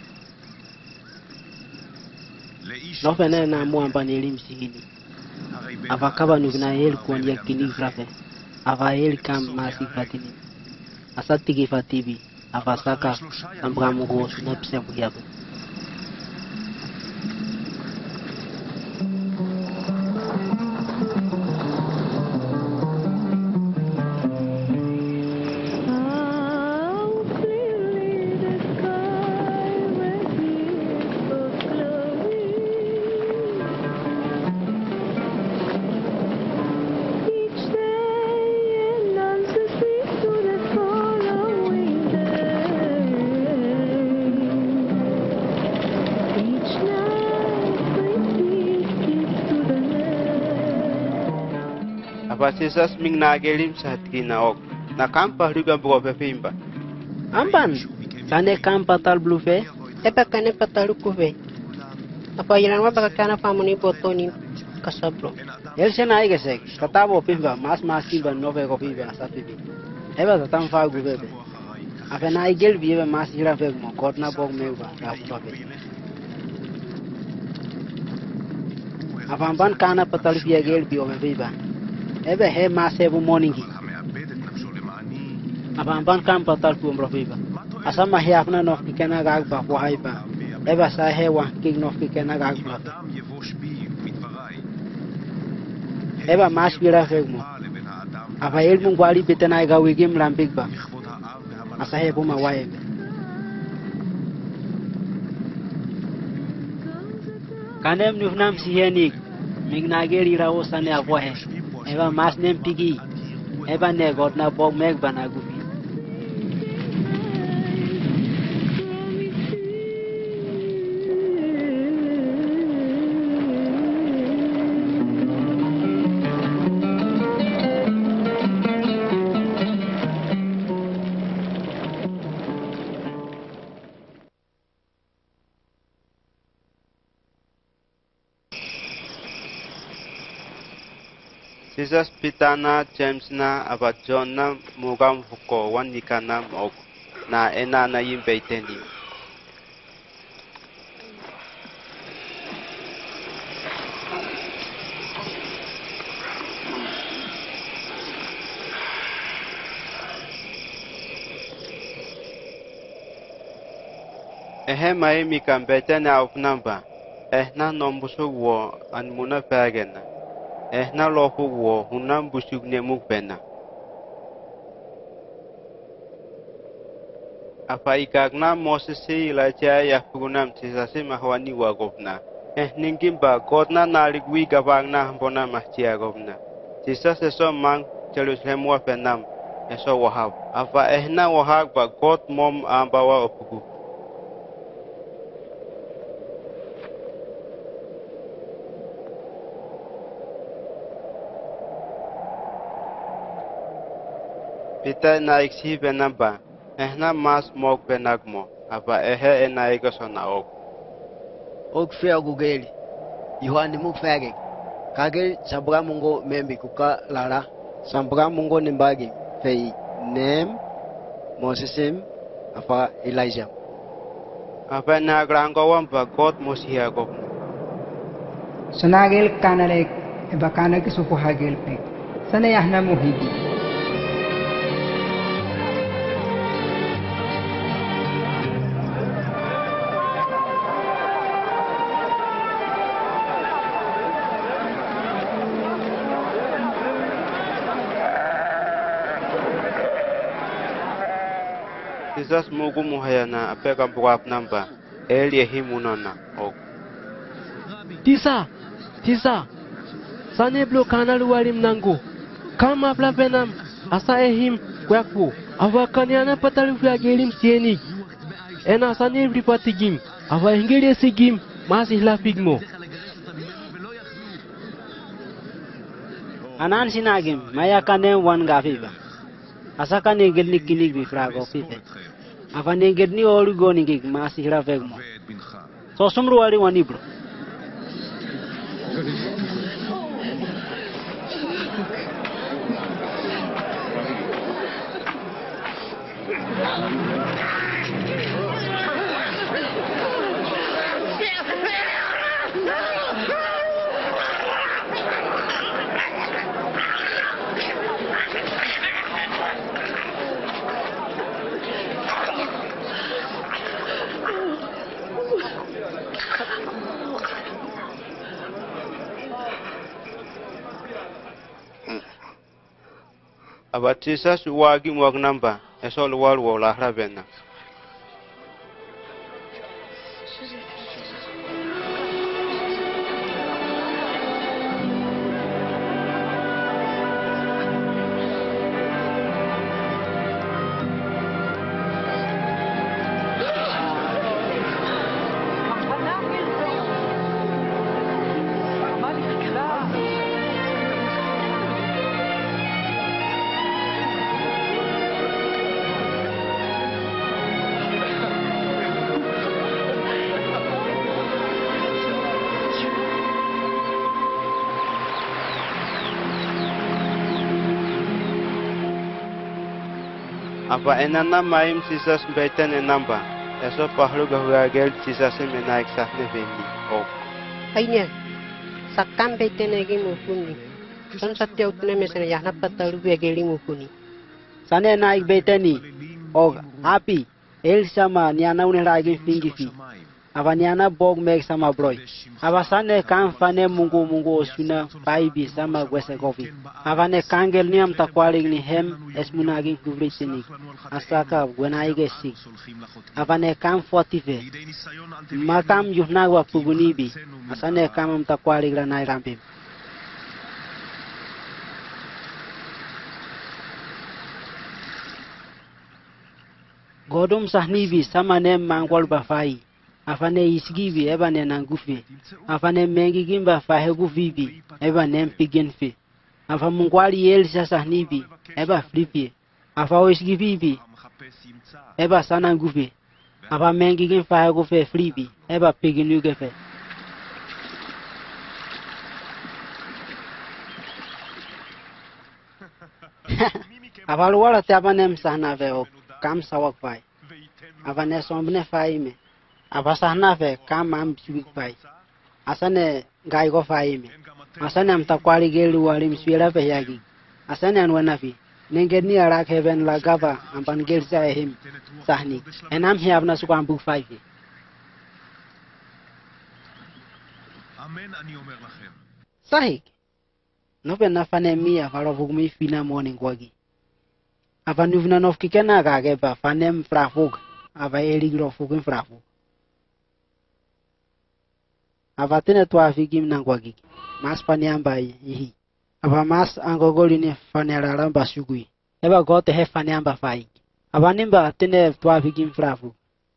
S8: No fene na mo amba ni elim sihini. Ava kaba nugna el ko ni yakini frafe. Ava el kam masi fatini. Asati ki fatibi. Ava saka ambramu go na pse buyabu.
S1: Apa sisa ming na gerim sa tikina ok. Na kampa riga bugo pepimba.
S8: Amban. Kane kam patal blue fe.
S10: Epa kane patalu kuve. Apa ilan wa baka kana famuni botoni kasablo.
S8: El sena ai gesek. Katabo pimba mas mas kimba nove ko pimba safibi. Eba tatam fa gubebe. Apa na igel biebe mas ira fe mo kotna bog meuba na fuabe. Apa amban kana patal biya gel bio meba. Ebe he masebu moningi. Apa amban kam patal tu mrofiba. Asama he apna nok kikena gag ba wahaiba. Eba sa he wa kik nok kikena gag ba. Eba mas bira fegmo. Apa ilmu gwali betena ga wigim lambik ba. Asa he buma waebe. Kanem nufnam sihenik. Mignageri rawo sane avohe. Eba mas nem pigi. Eba ne god na bog meg banagubi.
S1: Jesus pitana James na aba John na mugam fuko wan nikana mok na ena na yimbe teni. Ehe mai mi kambete na upnamba. Eh na nombusu wo an muna pagena. Eh na lohu wo hunam busuk ne mukbena. Apa ikagna Moses ila cha ya pugunam sisasi mahwani wa govna. Eh ningkim ba godna nalik wi gabang na hambona mahcia govna. Sisas eso mang Jerusalem wa penam eso wahab. Apa eh na wahab ba god mom ambawa opugu. Pita na iksi benamba, ehna mas mok benagmo, apa ehe ena ego sona ok.
S2: Og fea gugeli. Yohani muk fage. Kage sabra mungo membi kuka lara. Sabra mungo nimbagi. Fei nem Mosesim apa Elijah.
S1: Apa na grango wamba God mosia go.
S4: Sanagel kanale eba kanake suko hagel pek. Sana yahna muhidi.
S1: Jesus mugu muhayana apeka buap namba elie himunona ok.
S7: Tisa, tisa, Sane blo kana luwalim nango. Kama plapenam asa ehim kwakpo. Ava kanyana patalu flagelim sienik. Ena sane bripatigim. Ava hingere sigim masih lafigmo.
S11: Anan sinagim maya kanem wan gafiba. Asa kanegel nikinig bi frago fife. Ava negel ni orugo nigig masih lafigmo. So sumru wari wani bro.
S1: Abatisa suwagi mwag namba esol wal wala hrabenna. Apa enana maim sisas beten enamba. Eso pahlu gahugagel sisas menaik sahne vendi. Oh.
S10: Ainya. Sakam beten egi mukuni. San satya utne mesene yahna patalu geli mukuni.
S11: Sane naik beteni. Og api el sama niana uniragi fingifi. Ava niana bog meg sama broy. Ava sane kan fane mungu mungu osuna paibi sama gwese kofi. Ava ne kangel niam takwali ni hem esmunagi kubritinik. Asaka gwenaige sig. Ava ne kan fortive. Makam yuhnagwa pugunibi. Asane kam takwali granai rampim. Godum sahnibi sama nem mangwal bafai. Afane isgibi eba ne nangufi. Afane mengi gimba fahegu vibi eba nem pigenfi. Afa mungwali elsa sahnibi eba flipi. Afa isgibi eba sanangufi. Afa mengi gim fahegu fe flipi eba pigenugefe. Afa luwala taba nem sahna fe ok kam sawak fai. Afa ne sombne fai me. Apa sahna fe kam am subik pai. Asane gai go fai me. Asane am takwali gelu wali miswela fe yagi. Asane an wanafi. Nenged ni arak heaven la gava ampan gel sa him sahni. Enam hi abna suka ambuk fai fe.
S12: Amen ani omer lachem.
S11: Sahik. No pe na fane mi afaro vugmi fina morning wagi. Apa nuvna nof kikena ga geba fanem frafug. Ava eligro fugin frafug. Ava tene tua figim nangwagi. Mas paniamba ihi. Ava mas angogoli ni faneraramba sugui. Eva gote he faniamba fai. Ava nimba tene tua figim frafu.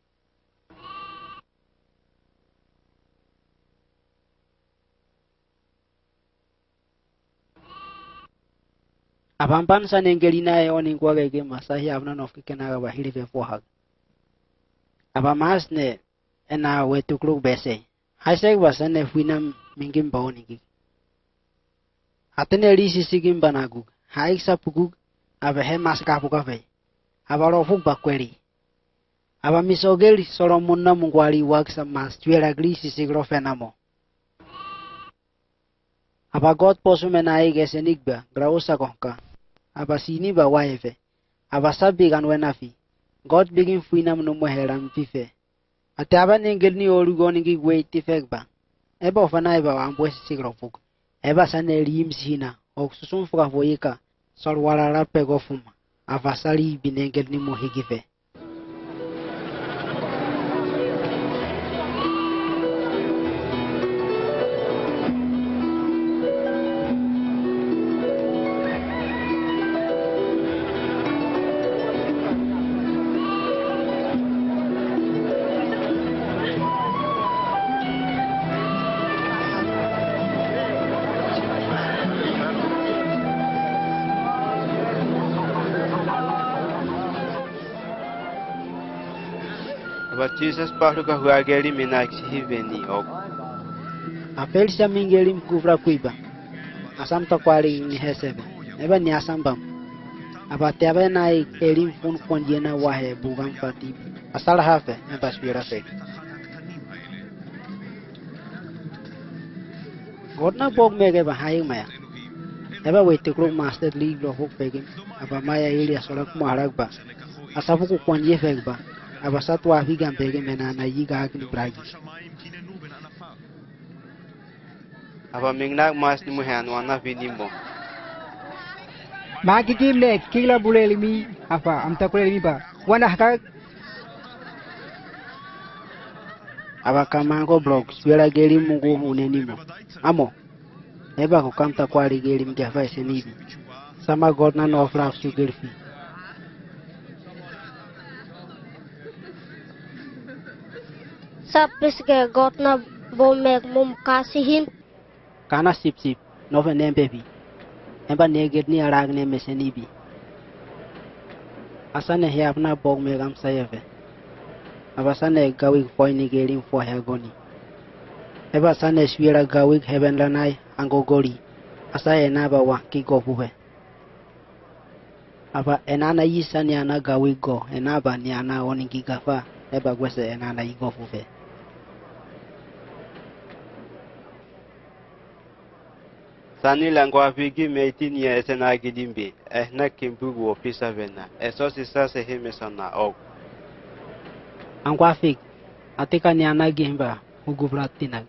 S11: Ava mpan sa nengelina e oni ngwaga ge masahi avna nofki kenaga bahili ve pohag. Ava mas ne ena wetukluk bese. Haisek basane fuinam mingim baonigi. Atene risi sigim banagug. Haik sa pugug aba he mas kapuka fe. Aba rofuk bakweli. Aba misogeli solomunna mungwali wak sa mas tuera grisi sigro fenamo. Aba god posu menai gesenigba grausa konka. Aba sini ba waefe. Aba sabi ganwenafi. God begin fuinam no moheram pife. Ate aba nengel ni orugo ningi weiti fekba. Eba ofana eba ambwesi sigrofuk. Eba sane rim sina. Ok susum fuka foyika. Sol warara pegofuma. Avasali binengel ni mohigife.
S1: Aba Jesus paru ka huageli minaksi hiveni ok.
S11: Apel sa mingeli mkuvra kuiba. Asam to kwali ni hesebe. Eba ni asambam. Aba tebe na elim fun konjena wahe bugam fati. Asala hafe eba spira fe. Godna bog mege ba hayung maya. Eba wete kro master league lo hok pegin. Aba maya ili asolak maharag ba. Asafu ku konje fek ba. Aba satwa higam pegin menana yiga hakni bragi.
S1: Aba mingnak mas ni muhan wana vinimo.
S4: Maki kim ne kila bule limi apa amta kule limi ba. Wana haka
S11: Aba kamango blog swela geli mungu unenimo. Amo. Eba ko kamta kwali geli mgafa senibi. Sama godna no fraf su gelfi.
S6: Sapis ke godna bomek mum kasihin.
S11: Kana sip sip no fe nempepi. Eba neget ni arag ne mesenibi. Asane he apna bog megam sayeve. Aba sane gawik foy ni gelim fo hegoni. Eba sane swira gawik heben lanai angogori. Asa enaba wa kikopuhe. Aba enana yisa ni ana gawik go. Enaba ni ana oni gigafa. Eba gwese enana igofufe.
S1: Sani langwa figi meitini ya esena gidimbi. Eh na kimbugu ofisa vena. Eso sisa sehe mesona ok.
S11: Angwa fig. Atika ni ana gimba. Hugublatinag.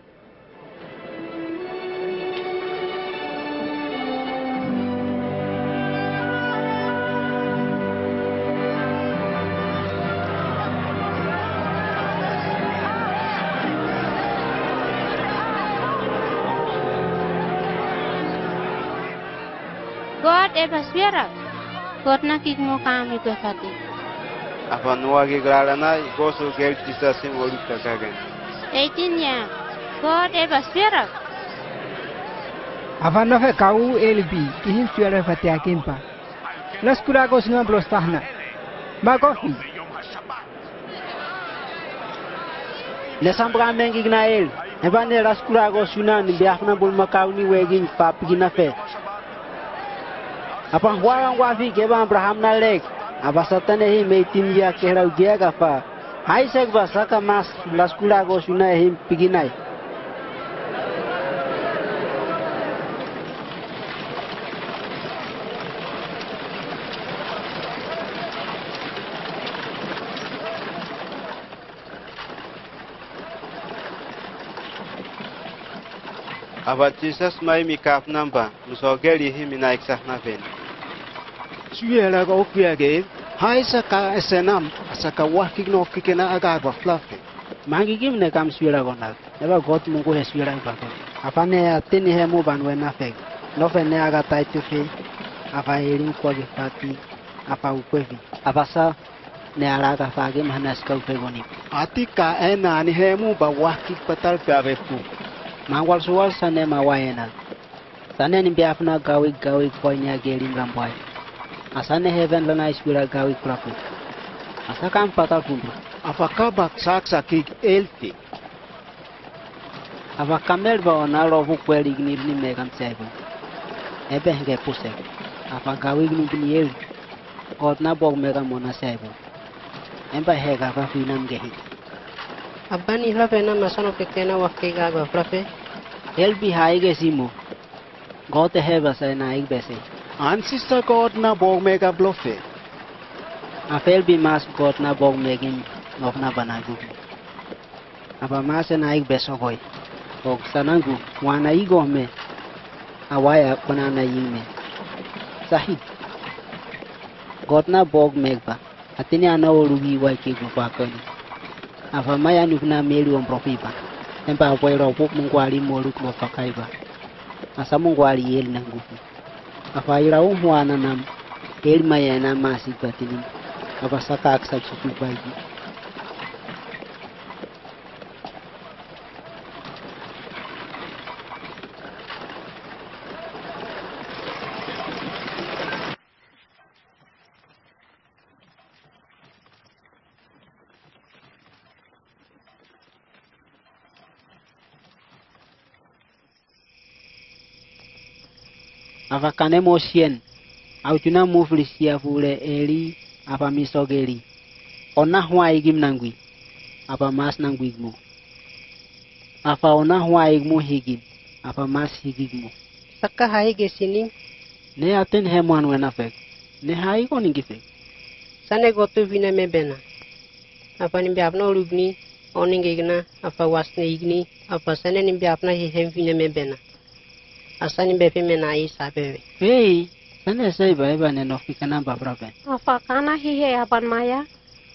S3: God eba swera. God na kik mo kami pe fati.
S1: Apa nuwa ki grala na gosu gel tisa sim olu kakagen.
S3: eighteen ya. God eba swera.
S4: apa no fe kau elbi kihin swera fati akimpa. Las kura ko singa blostahna. Ma kofi.
S11: Le sambra mengi gnael. Eba ne las kura ko sunan biafna bul makau ni wegin pap gina fe. Apa huarang wafi keba Abraham na lek. Apa satane hi meitin ya kera ugia gafa. Hai sek basa ka mas laskula go suna hi piginai.
S1: Apa Jesus mai mi kap namba. Musogeli hi mina iksah na ven.
S9: Swela go kuage hai saka esenam saka wahki no kikena aga ba flafe
S11: Mangi kim ne kam swela go na eba got mungu he swela ba ko afane atini he mo banwe na fe no fe ne aga taitu fe afa erin ko ge fati afa ukwevi afasa ne araga fa ge manas ka fe goni
S9: atika ena ni he mo ba wahki patal pe fu
S11: mangwal suwal sane ma waena sane ni biafna gawi gawi ko nya gelim ramboy asane heaven lana ispira gawi krafu asakam patal fundu
S9: afaka bak sak sakik elfi
S11: ava kamel ba ona rovu kweli gnir ni megan sebo ebe nge puse ava gawi gnu ni el god na bog mega mona sebo emba hega va finam gehi
S10: abani la pena masano pekena wakke ga ba frafe
S11: el bi hai ge simo god heva sa na ik bese
S9: Ancestor God na bog mega blufe.
S11: Afel bi mas God na bog megin of na banagu. Apa mas na ik beso boy. Og sanangu wana igo me. Awaya kona na yime. Sahid. God na bog megba. Atini ana orugi wa ke gupa kani. Apa maya nukna meli on profiba. Empa boy ro pok mungwali moluk mo fakaiba. Asa mungwali el nangufu. Apa irau muana nam elma ya na masi batini apa saka aksa chupi bagi ava kanemo sien au tuna muflisia fule eli apa misogeli ona hwa igim nangwi apa mas nangwigmo apa ona hwa igmo higim apa mas higigmo
S10: Saka hai gesini
S11: ne aten hemwan wena fek ne hai ko ningi fek
S10: sane gotu vina me bena apa ni biapna lugni oninge gna apa wasne igni apa sane ni biapna he hem vina me bena asani bepe me na ai sabe
S11: hey sane sai bai ba ne no fikana ba brabe
S5: Apa kana hihe apan maya?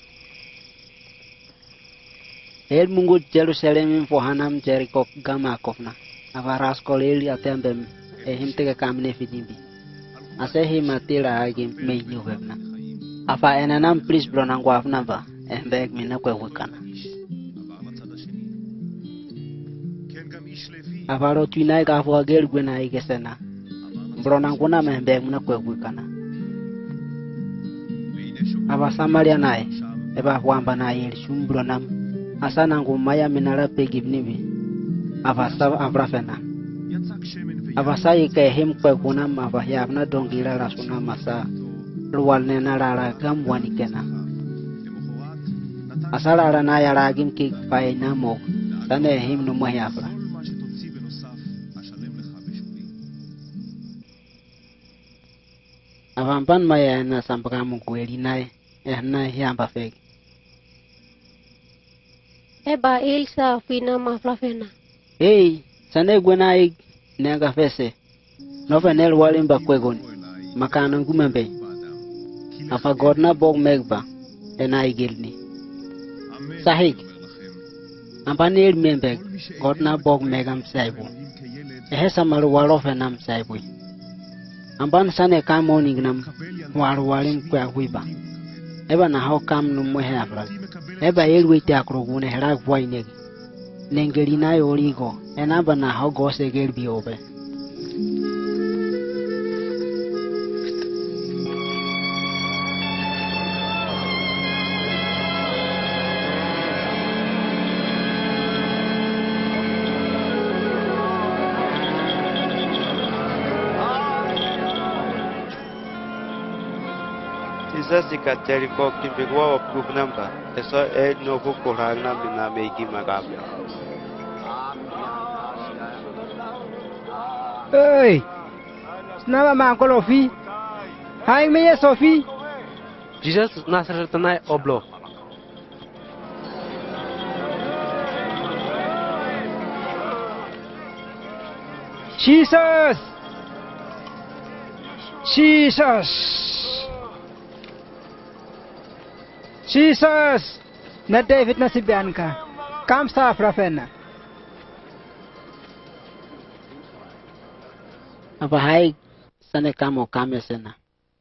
S11: el mungu Jerusalem fo hanam Jericho gama kofna ava raskol eli atembem e himte ka kamne fidimbi ase hi matira agi me nyuvebna afa enanam please bro nangwa afna ba e beg mina kwe wikana afa ro tuinai ka fo agel gwena igesena bro nanguna me beg mina kwe wikana afa samaria nai eba wamba na yel sumbro nam asana ngumaya minara pegibnibi avasa avrafena avasa ike him kwe kuna mava yavna dongira rasuna masa luwalne na rara gamwani kena asala rana ya ragim ki pai namo sane him no mayafra avampan maya na sampakamu kweli nae ehna hiamba feki
S5: Eba Ilsa fina maflafena.
S11: Hey, sane gwena ig nega fese. No venel walimba kwegoni. Makana ngumembe. Afa godna bog megba ena igilni. Sahik. Ampani el membeg godna bog megam saibu. Ehe samaru walofenam saibu. Amban sane kamoni gnam waru walim kwa huiba. Eba na hau kam no mwe afra. Eba elwe te akrogune hera voinegi. Nengelina yorigo enaba na hau gose gelbi obe.
S1: Sasa Jericho kimpigwa wa proof number eso e no ko korana mina megi magabe
S4: Hey, snaba ma kolofi. Hai me Sofi.
S7: Jesus nasratanai oblo.
S4: Jesus. Jesus. Jesus. Na David na si Bianca. Kam sa Rafena.
S11: Apa hai sane kamo kame sena.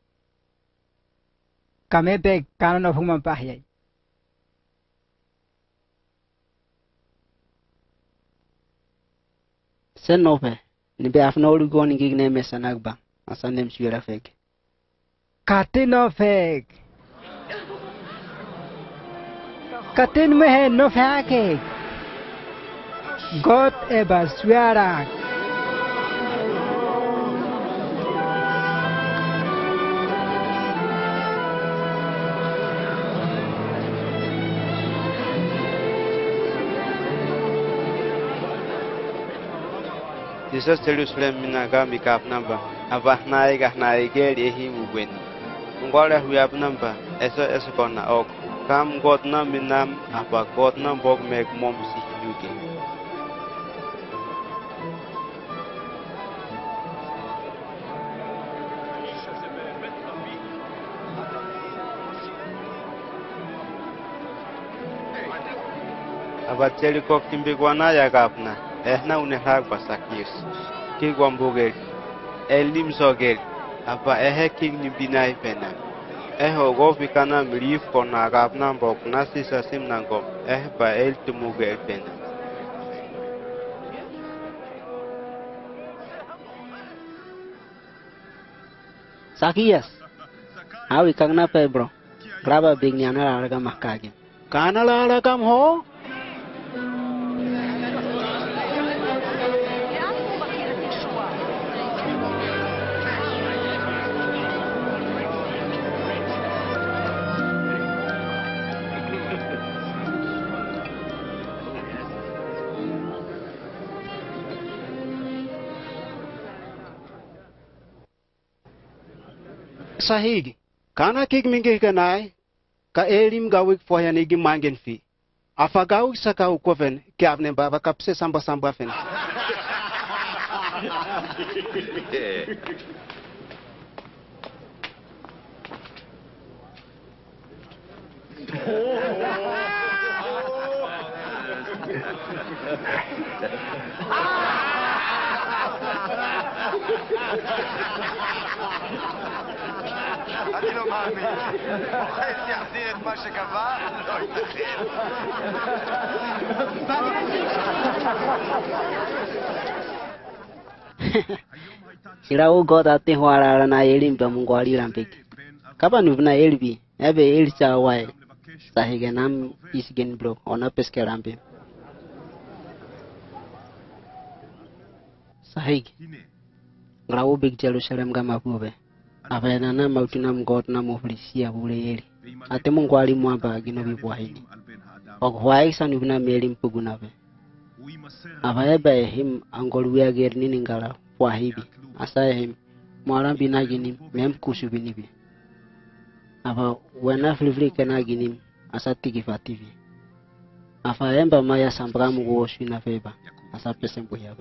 S4: Kame beg kanon of human pahyay.
S11: Senope ni be afna olu goni gigne mesanagba asanem suira fek.
S4: Katino fek. Katin me he no fake. God eba suara.
S1: Jesus Jerusalem minaga mikap namba abah naik ah naik gel ehi mugwen ngora huyap namba eso eso kona ok kam god na minam apa god na bog meg mom si yuke aba Jericho kimbigwana ya kapna ehna unehag basakis ki gwambogel elim sogel apa ehe king ni binai pena eho go fikana mrif kona gapna bok nasi sasim nangom eh ba el tumugel pena
S11: Sakias. Awi kagna pe bro. Graba big nyana araga makage.
S9: Kana la aragam ho? sahig kana kik mingi kanai ka elim gawik foyan igi mangen fi afa gawik saka ukoven ki avne baba kapse samba samba fen
S13: אני לא מאמין. אוחז יחזיר את מה שקבע? לא ייתכן.
S11: Irau gota te huara na elim pe mungwali rampik. Kapa nuvna elbi, ebe elsa wai. Sahigenam isgen bro, ona peske rampe. Sahig. Grau big Jerusalem gama pube. Avena na mautinam got na moflisia bule eli. Ate mungwali mwaba gino bibwahini. Ogwai sanubna melim pugunave. Avaeba him angolwia gerni ningala wahibi. Asa him mwaram binagini mem kusubinibi. Ava wena flivli kenaginim asa tigifativi. Afa emba maya sambramu goshu na feba asa pesembo yabe.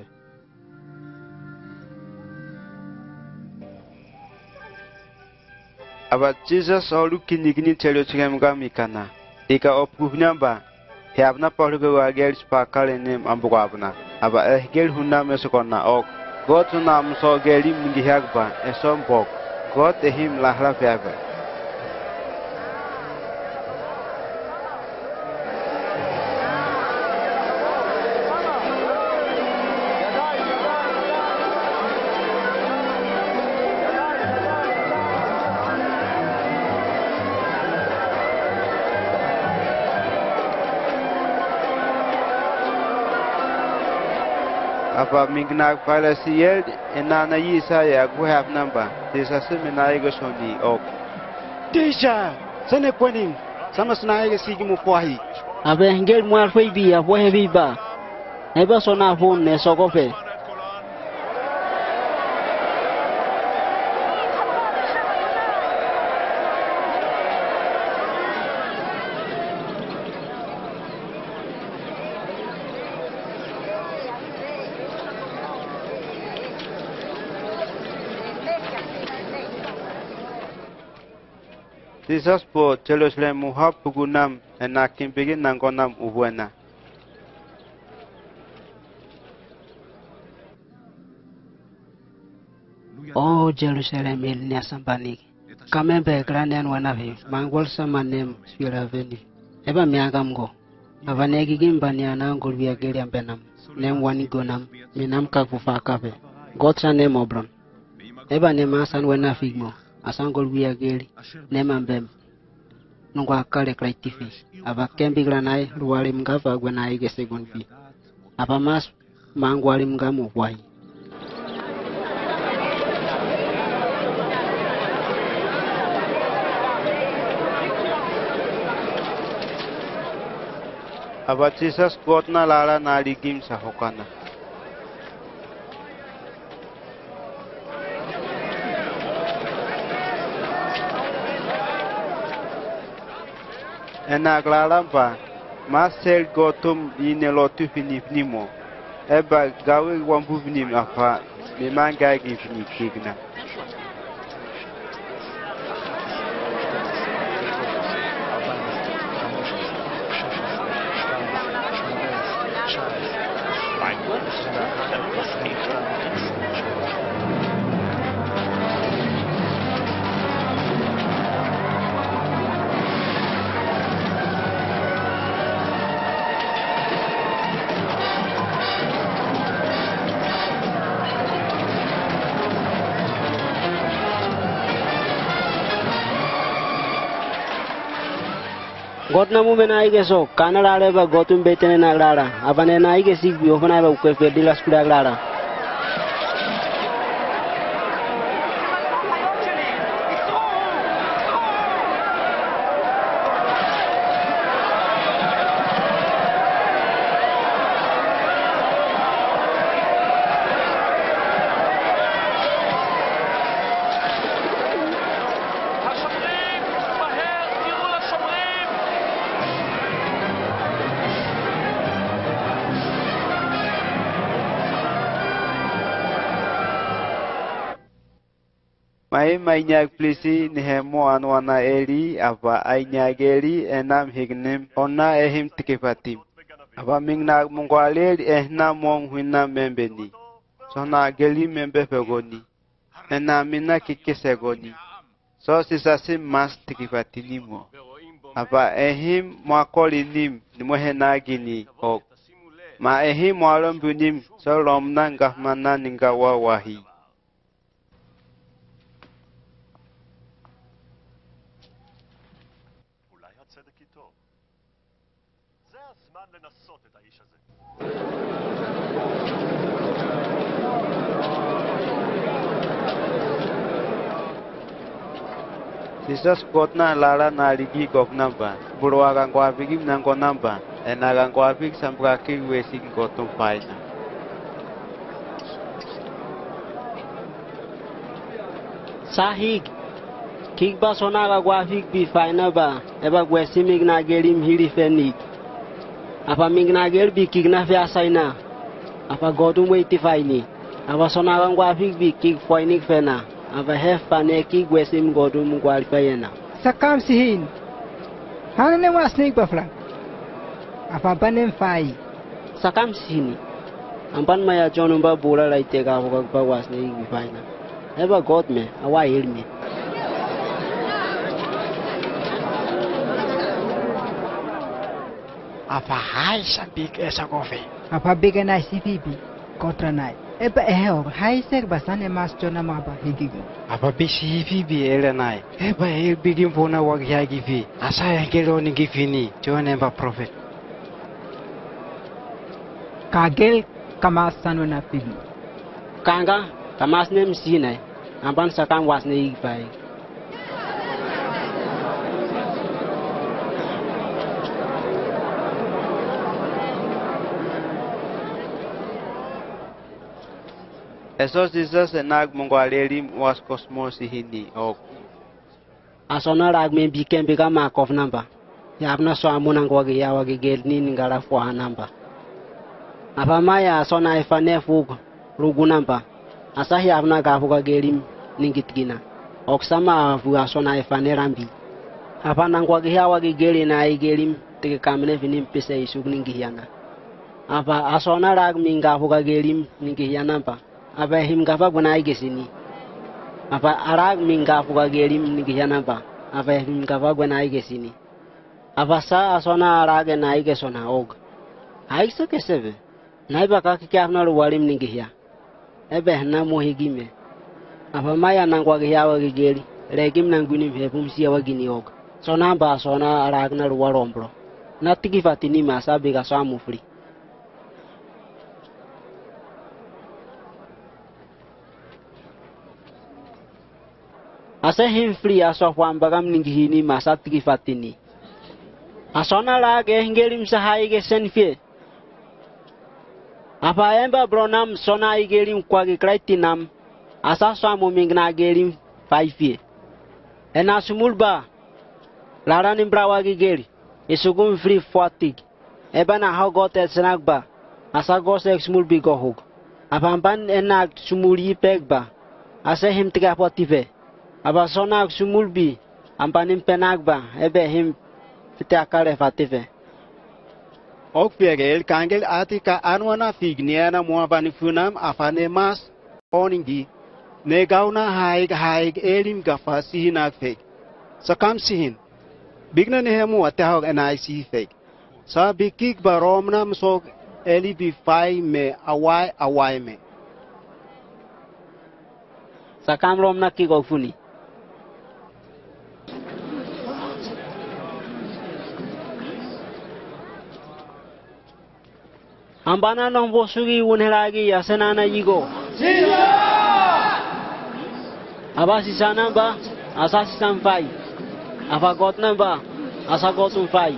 S1: Aba Jesus olu kinigini telo chigam mikana. Ika opuvnyamba Heavna Portugal Agel Spakal name Ambugabna. Aba Egel Huna Mesokona Ok. God to Nam so Gelim Gihagba, a son bog. God to him Lahla Faber. Apa mingnak palasiel enana yisa ya go have number this a seminary go soni ok
S9: Tisha sane kwanin sama sanaye sigi mu kwahi
S11: Abe ngel mwar feibi ya bohe biba Eba sona fon ne sokofe
S1: Jesus po Jerusalem muhab pugunam enakim begin nangonam ubuena.
S11: Oh Jerusalem il niasambani. Kamembe granden wanavi mangol sama nem swira veni. Eba miagamgo. Avanegi gimbani anangol via geliam benam. Nem wanigonam minam kakufa kafe. Gotcha nem obron. Eba nemasan wenafigmo. Asangol via geli nemambem nungwa kale kraitifi aba kembi granai ruwali mgava gwenai ge segonfi aba mas mangwali mgamu wai
S1: aba Jesus gotna lala nali gim sahokana Ena glalampa masel gotum inelotu finipnimo eba gawe wambuvnim afa memanga gifinipigna
S11: God namu menai ke so kanala le ba gotum betene na glara abane nai ke sig bi ofana ba ko pe dilas kuda glara
S1: Mai mainyak plisi nihemo anwana eri apa ainyageri enam hignim onna ehim tikipatim. Apa mingnak mungkwale ehna mong huina membeni. Sona geli membe pegoni. Ena mina kikisegoni. So sisasim mas tikipatini mo. Apa ehim mwakolinim nimwehena gini ok. Ma ehim mwalom bunim so romna ngahmana ningawa wahi. Jesus kotna lara narigi goknamba burwagang kwapigim nang konamba enagang kwapig sampaki wesing kotum paina.
S11: Sahig kikba sonaga kwapig bi faina ba eba gwesimig na gerim hiri fenik. Apa migna ger bi kigna fe asaina. Apa godum weiti faini. Apa sonaga kwapig bi kik foinik fena. Apa hef paneki gwesim godum kwalifayena.
S4: Sakam sihin. Hanane wasnik baflang. Apa banem fai.
S11: Sakam sihini. Ampan maya jonumba bola laite ka ba wasnik bifaina. Eba god me awa ilmi.
S4: Apa hai sabik esa kofe. Apa bigana sipibi kontra nai. Eba eheo hai sek basane mas chona maba higigo.
S9: Apa bisi fibi elenai. Eba el bidim pona wagya gifi. Asa gelo ni gifini. Chone ba prophet.
S4: Kagel kamas sanuna pibi.
S11: Kanga kamas nem sinai. Ampan sakam wasne igfai.
S1: Esos Jesus enag mongwalerim was cosmos hini ok.
S11: Asona rag me bikem biga makov namba. Ya apna so amuna ngwagi ya wagi gel ni ngara fo namba. Apa maya asona ifane fug rugu namba. Asa ya apna ga fuga gelim ningitgina. Ok sama fu asona ifane rambi. Apa nangwagi ya wagi geli na ai gelim tike kamne vinim pese isug ningihiana. Apa asona rag minga fuga gelim ningihiana namba. Apa him gafa guna ai gesini. Apa arag minga fuga gelim nigihana ba. Apa him gafa guna ai gesini. Apa sa asona arag na ai gesona og. Ai so kesebe. Nai ba ka ki afna ro walim nigihya. Ebe na mo higime. Apa maya nangwa gihya wa gigeli. Regim nanguni phepum sia wa gini og. Sona ba sona arag na ro warombro. Na tigi fatini masa be ga so amufri. Asa him free aso kwambagam ningihini masat kifatini. Asona lage ngelim sahai ge senfie. Apa emba bronam sona igelim kwagi kraitinam. Asa samu mingna gelim faifie. Ena sumulba. Larani brawagi geli. Isugum free forty. Ebana hagote senagba. Asa gose smulbi gohug. Apa amban enak sumuli pegba. Asa him tiga potive. Aba sonak sumulbi ampanim penagba ebe him fite akare fative.
S9: Ok pegel kangel atika anwana figniana muabani funam afane mas oningi negauna haig haig elim gafa sihinak feg. Sakam sihin bigna nehemu atahog anai si feg. Sa bikik baromnam sok eli bifai me awai awai me.
S11: Sakam romna ki gofuni. Ambana nong bosugi unheragi yasenana yigo. Aba sisana ba asa sisan fai. Aba gotna ba asa gotum fai.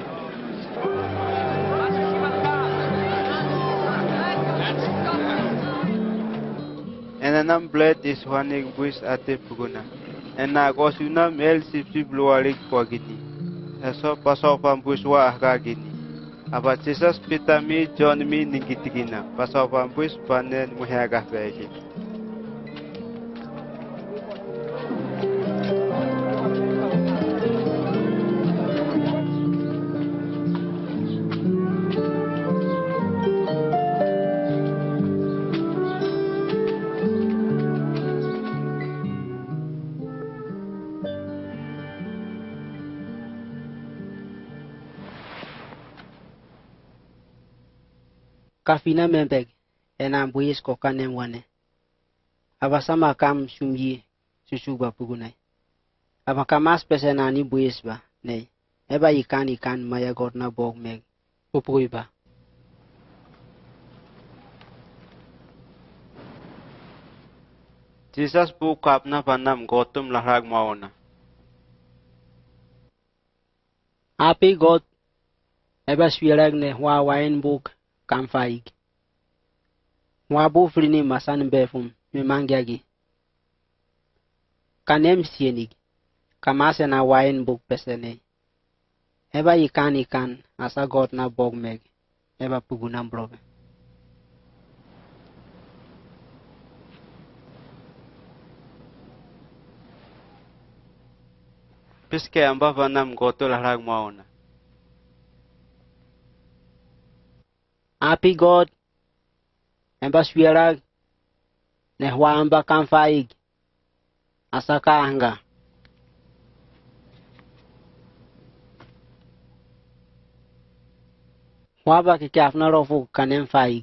S1: Enanam bled is wanig buis ate puguna. Ena gosuna mel sipsi bluarik kwagini. Eso paso pambuis wa ahgagini. Apa Jesus pitami John mi ningitigina. Paso pambuis panen muhagah baiki.
S11: kafina membek enam buis ko kanem wane aba sama kam sumyi susuba pugunai aba kamas pesenani buis ba nei eba ikan ikan maya gotna bog meg upuiba
S1: Jesus bu kapna panam gotum lahrag maona
S11: api got eba swirag ne wa wain buk kam faig wa bu frini masan befum mi mangyagi kanem sienig kamase na wain buk pesene eba ikan ikan asa got na bog meg eba pugunam brobe
S1: piske amba panam gotul lahrag maona
S11: api got eba swirag ne wa amba kam faig asa ka anga waba ki kafna rofu kanem faig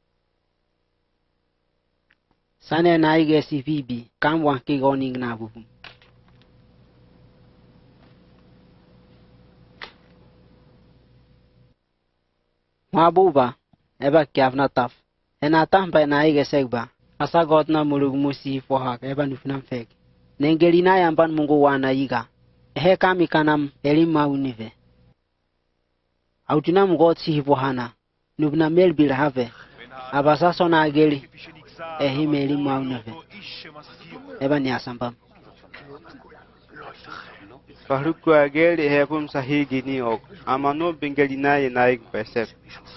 S11: sane naige si fibi kam wa ki goning na bu wabuba eba kafna taf ena tampa naige segba asa gotna mulug musi fohak eba nufnam fek nengelina yamban mungu wana yiga ehe kami kanam elima unive autina mugot si fohana nubna mel bil have abasa sona geli ehe meli ma unive eba ni asambam
S1: Pahruk agel ehepum sahigi ni ok amano bengelina ye naik pesep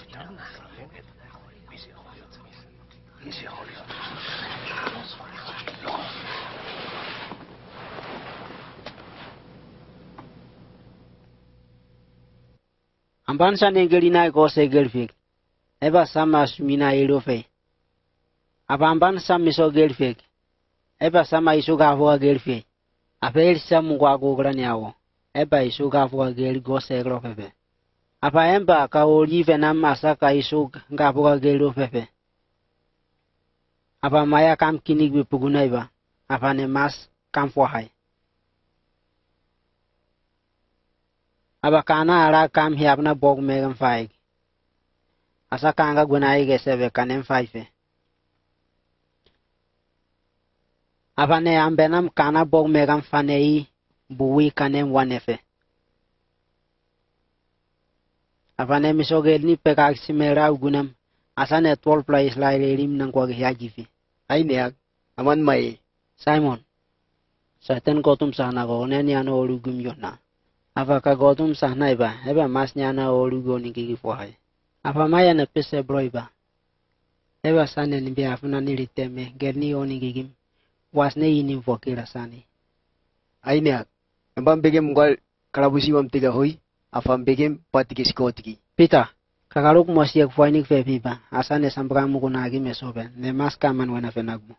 S11: amban sa nengelina ko se gelfik eba sama sumina elofe abamban sam miso gelfik eba sama isuga ho gelfik apel sam gwa gogra nyawo eba isuga ho gel go se glofefe apa emba ka olive na masaka isug ngabuga gelo fefe apa maya kam kinig bi pugunaiba apa ne mas kam fo hai aba kana ara kam hiapna bog megam faig asa kanga gunai ge sebe kanem faife apa ne ambenam kana bog megam fanei buwi kanem wanefe apa ne misogel ni pekak simera gunam asa ne twelve place lai rim nang kwa ge yajifi ai ne aman mai Simon satan gotum sana go ne ni ano olugum yona apa ka gotum sana iba eba mas nyana olugo ni gigi fo hai apa maya na pese broiba eba sane ni bi afuna ni liteme gerni oni gigi wasne ini vokira sani
S2: ai ne ambam begem gol kalabusi wam tiga hoi afam begem patiki skotiki
S11: pita kakaluk mosiak foinik fe pipa asane sambramu kunagi mesobe ne mas kaman wana fenagmu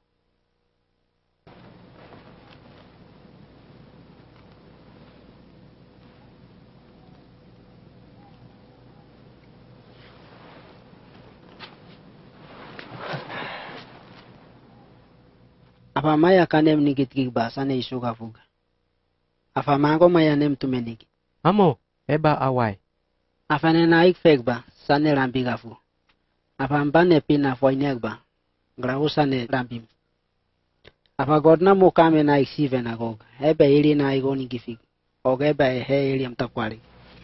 S11: apa maya kanem nigit gigba sane isuga fuga apa mango maya nem tumenigi
S7: amo eba awai
S11: apa ne naik fegba sane rambiga fu apa mbane pina foinegba grau sane rambim apa godna mo kame naik siven agog ebe ili na igoni gifig og ebe he ili am takwari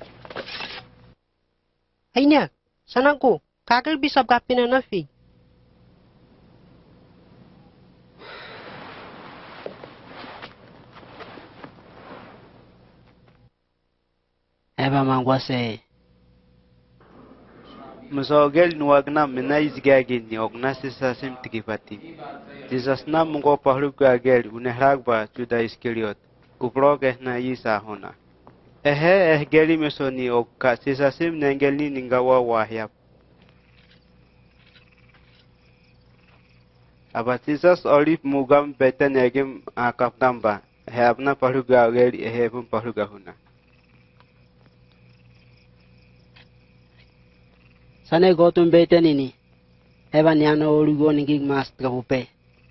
S10: ainya sanangku kakil bisa gapina na fig
S11: eba mangwase
S1: musogel nuagna menais gagin ni ogna sisa sim tikipati Jesus na mungo pahruk agel unehragba juda iskeliot kuprog ehna isa hona ehe eh geli mesoni okka sisa sim nengelni ningawa wahyap aba Jesus olive mugam beten egem akaptamba he apna pahruk agel ehe pum pahruk hona
S11: sane gotum beten ini eba niana olugo ningi mas trabupe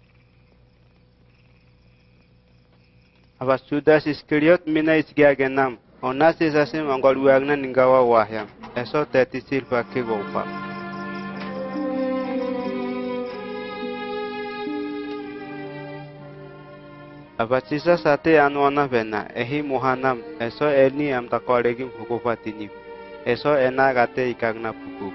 S1: aba Judas Iskariot mina isgiagenam onas isasim angoluagna ningawa wahyam eso teti silpa kigopa aba sisa sate anwana bena ehi muhanam eso elni am takolegim hukupatini eso enagate ikagna puku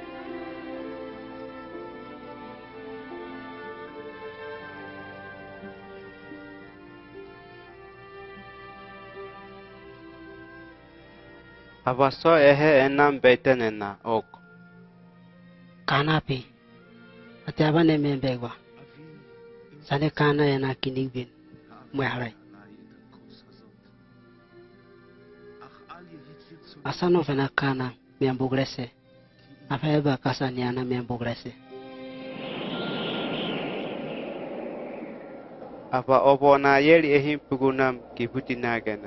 S1: Abaso ehe enam beitenena ok.
S11: Kanapi. Ate abane membegwa. Sane kana ena kinibin. Mwehalai. Asano fena kana miambugrese. Afeba kasaniana miambugrese.
S1: Apa opo na yeli ehim pugunam kiputinagena.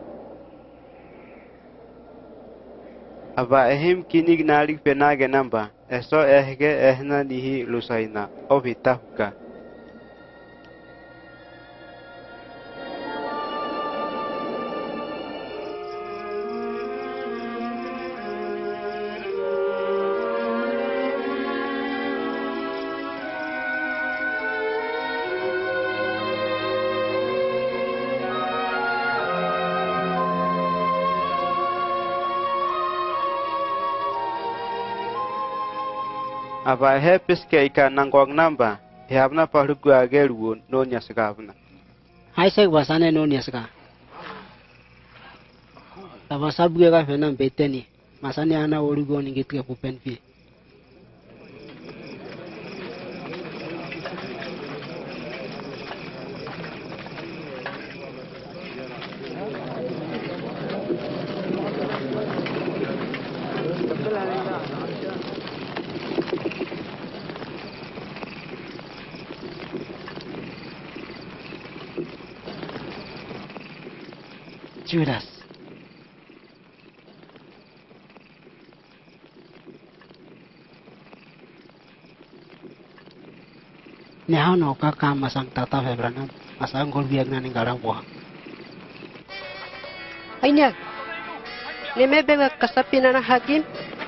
S1: Aba ehim kinig nalik penage namba eso ehge ehna nihi lusaina obitafka Aba he piske ika nangwang namba he abna parugu ageru no nyasgavna
S11: Hai sek basane no nyasga Aba sabge ga fenam beteni masane ana orugo ningi tke pupen pi Judas. Ni hao no ka kam masang tata febrana masang gol biag na ningara buah.
S10: Ainya. Ni me bega kasapina na hakim.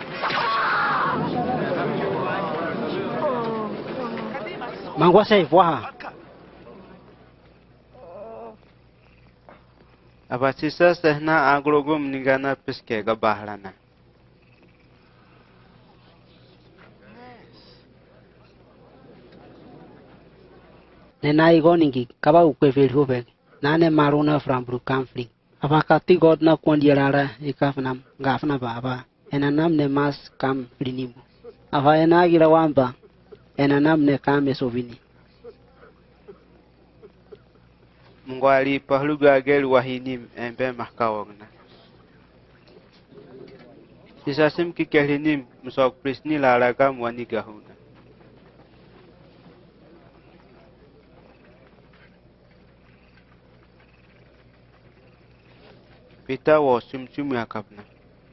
S11: Mangwa sei buah.
S1: Aba sisa sehna agrogum ningana piske ga bahrana
S11: Nena igo ningi kaba ukwe velho beg nane maruna frambru conflict aba kati god na kondiara ikafnam gafna baba enanam ne mas kam plinimu aba ena gira wamba enanam ne kam esovini
S1: Mungwali pahlugu agel wahinim embe mahkawagna Sisasim kikelinim musok prisni laragam wanigahuna Pita wo sumsum yakapna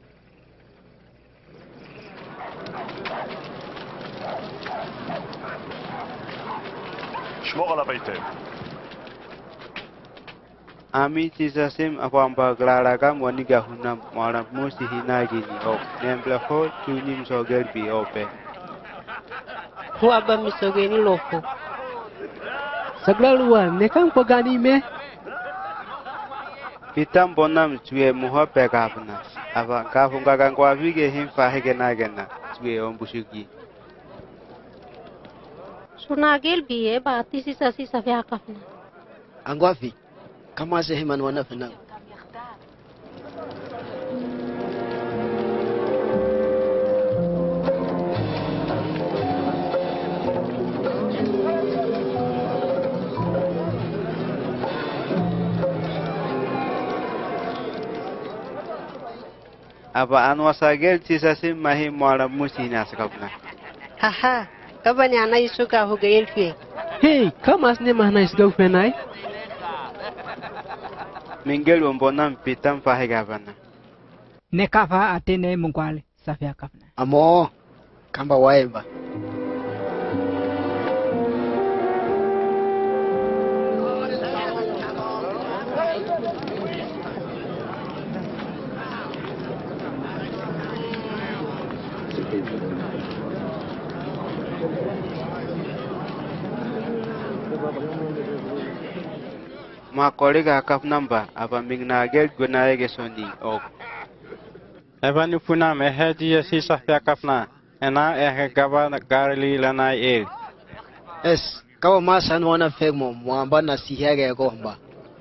S13: שמור על הביתם.
S1: Ami sisasim apamba glaragam wanigahuna mara musi hinagini ok nemble ho tunim sogel bi ope
S10: Hu aba misogeni lofo.
S7: Sagla luar nekang pagani me
S1: Pitam bonam tue muha pekapna aba kafunga kangwa vige him fahegena gena tue ombusugi
S5: Sunagel biye bati sisa sisa vya kafna
S2: Angwafi kama sehiman wana fenang
S1: Aba anwasagel sisasim mahi mara musina sakapna
S10: Haha. Kaba ni ana isuka hu gael fi.
S7: Hey, kamas ne mahna isgau fenai
S1: Mingel umbonam pitam fahegavana
S4: Nekafa atene mungkwale safia kafna
S2: Amo kamba waeba
S1: Ma kolega kap namba apa mingna gel gunaye gesoni ok.
S14: Eba ni puna me heji si sahya kapna. Ena eh gaba garli lana el.
S2: Es kawa masan wana fegmo mwamba na sihege ko mba.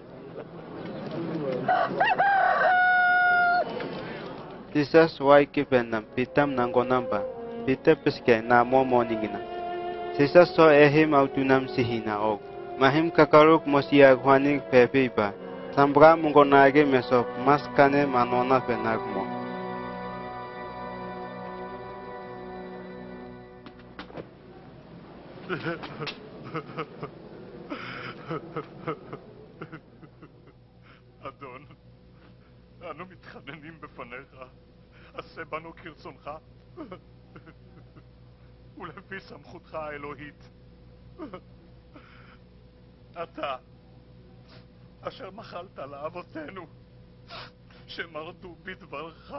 S1: Tisas wai kipenam pitam nango namba. Pita piske na mo moningina. Tisas so ehim autunam sihina ok. Mahim kakaruk mosia gwaning pepiba. Sambra mungo nage mesop maskane manona penagmo.
S12: אדון, אנו מתחננים בפניך, עשה בנו כרצונך, ולפי סמכותך האלוהית. אתה, אשר מחלת לאבותינו, שמרדו בדברך,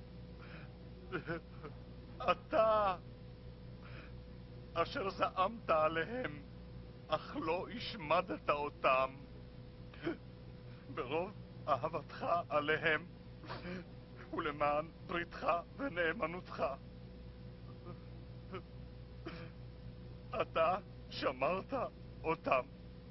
S12: אתה, אשר זעמת עליהם, אך לא השמדת אותם. ברוב אהבתך עליהם, ולמען בריתך ונאמנותך. אתה שמרת אותם.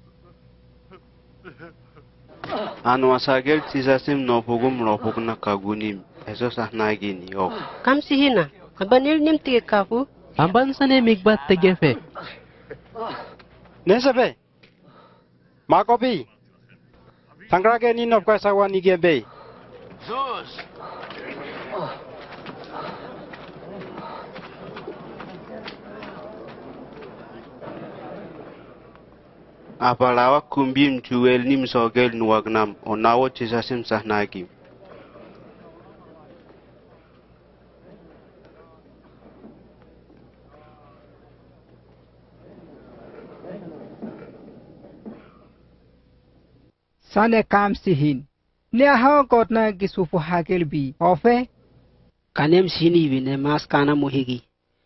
S1: Anu asagel tisasim no pugum no pugna kagunim. Eso sahnagini ok.
S10: Kam sihina, abanil nim tige kafu.
S7: Amban sane migbat tegefe.
S14: Nesabe. Makopi. Tangrage ni no kwasawa ni gebe.
S13: Zus.
S1: Apalawa kumbim juel nim sogel nuagnam onawo tisasim sahnagi.
S4: Sane kam sihin. Ne ha kotna kisufu hakel bi. Ofe.
S8: Kanem sini bine mas kana muhigi.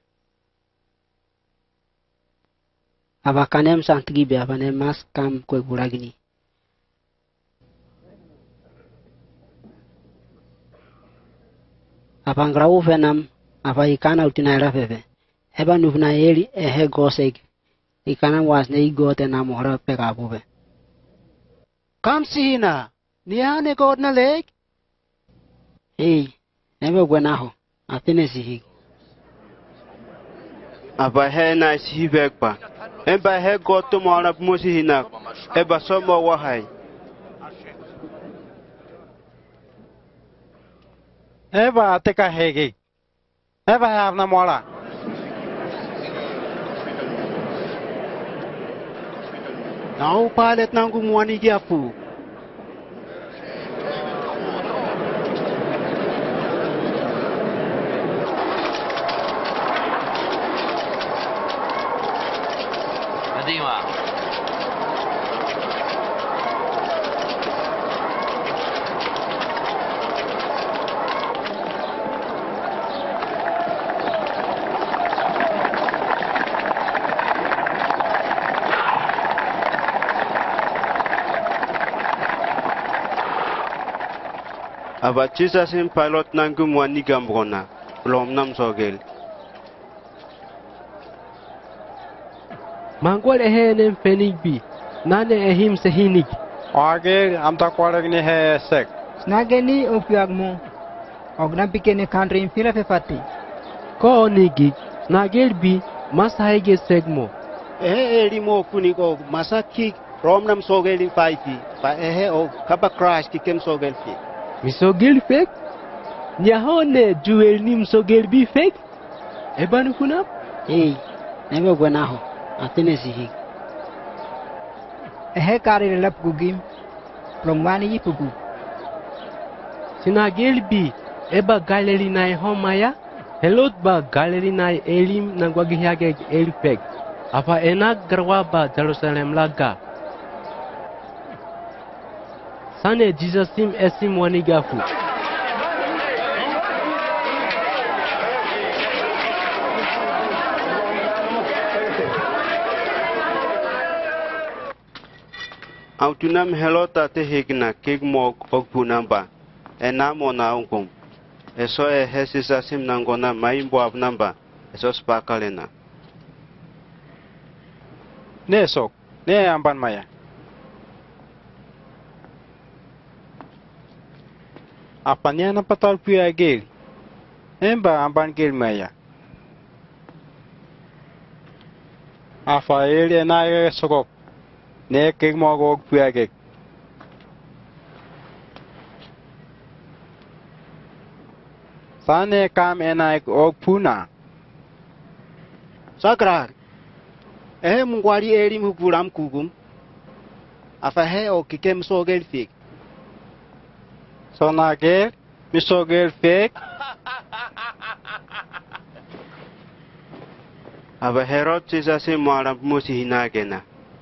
S8: Aba kanem santigi be abane mas kam koi buragini. Aba ngrau fenam aba ikana utina era feve. Eba nufna eri ehe goseg. Ikana wasne igote na mohra pekabuve.
S9: Kam sihina, niane god na leg?
S8: Hey, ebe gwenaho, atene sihig.
S1: Aba he na sihibekpa. Eba he god to mora musihina. Eba somo wahai.
S14: Eba teka hegi. Eba havna mora.
S9: Now pilot nangu mwani giafu.
S13: Adima.
S1: Aba tisasim pilot nangu mwani gambrona. Lom nam sogel.
S7: Mangwal ehenem fenigbi. Nane ehim sehinig.
S14: Age amta kwaragni he sek.
S4: Snageni opiagmo. Ogna pikene country in fila fe fati.
S7: Ko onigi. Nagel bi masahege segmo.
S9: Ehe eri mo kuniko masaki romnam sogeli faifi. Pa ehe o kaba crash kikem sogel fi.
S7: Misogel fake? Nyahone juel nim sogel bi fake? Ebanu kunap?
S8: Hey, ebe gwenaho, atene sihig.
S4: Ehe kari lelap gugim. Longwani yipugu.
S7: Sinagel bi eba galeri nai homaya? Helot ba galeri nai elim nangwagihage elipeg. Apa enak garwa ba Jerusalem laga. Sane jisasim esim wanigafu.
S1: Autunam helota te hekna kek mok okpunamba. Enam ona ungkum. Eso e hesisa sim nangona maimbo abnamba. Eso spakalena.
S14: Ne sok, ne amban maya. Apanya na patal puya gel. Emba amban gel maya. Afa ele na e sokok. Ne kek mogok puya gel. Sane kam enaik og puna.
S9: Sakrar. Eh mungwari eri mupuram kugum. Afa he o kikem sogel fik.
S14: Sonagel, misogel fik.
S1: Aba herot sisa sim maram musihina gena.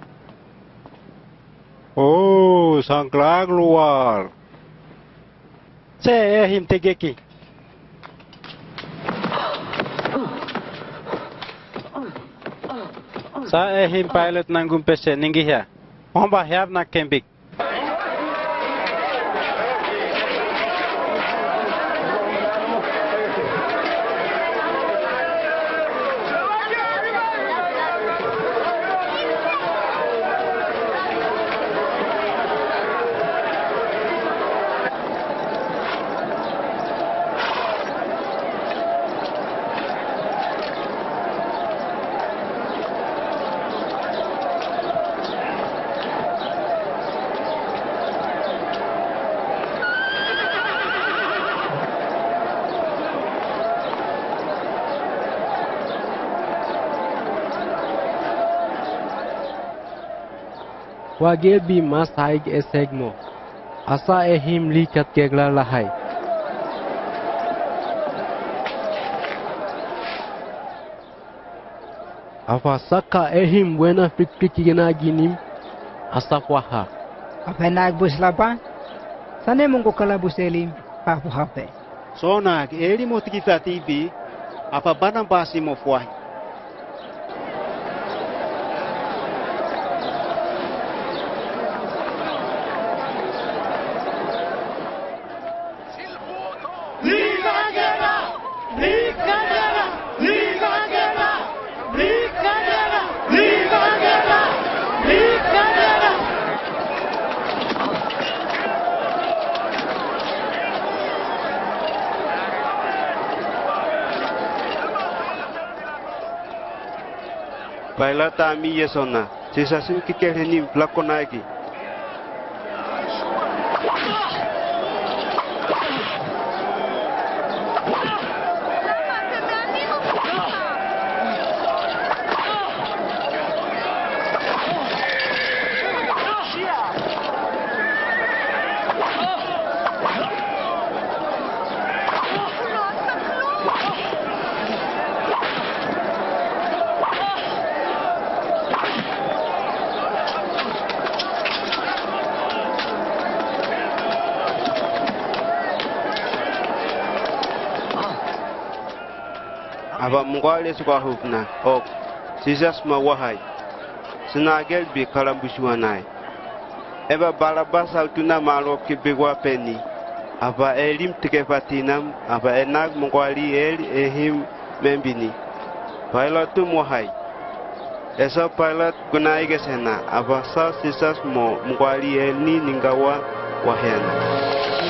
S14: Oh, sangklag luar. Se ehim tegeki. Sa ehim pilot nangum pese ningi ya. Omba have na kembik.
S7: Wagel bi mas haig esegmo. Asa ehim likat kegla lahai. Afa saka ehim buena fikri kigena ginim. Asa waha.
S4: Apa nag buslapa? Sane mungko kala buselim papu hape.
S9: Sonag eri motikita tibi. Apa banam pasi mo fuai.
S1: Baila tami yesona. Sisa sim kikehenim plakonagi. Aba mungwale sukwa hufna. Ok. Sisas ma wahai. Sinagel bi kalambushuanai. Eba balabasa tuna malo kibigwa peni. Aba elim tikefatinam. Aba enag mungwali el ehim membini. Pilot tu wahai. Esa pilot gunai gesena. Aba sa sisas mo mungwali el ni ningawa wahena.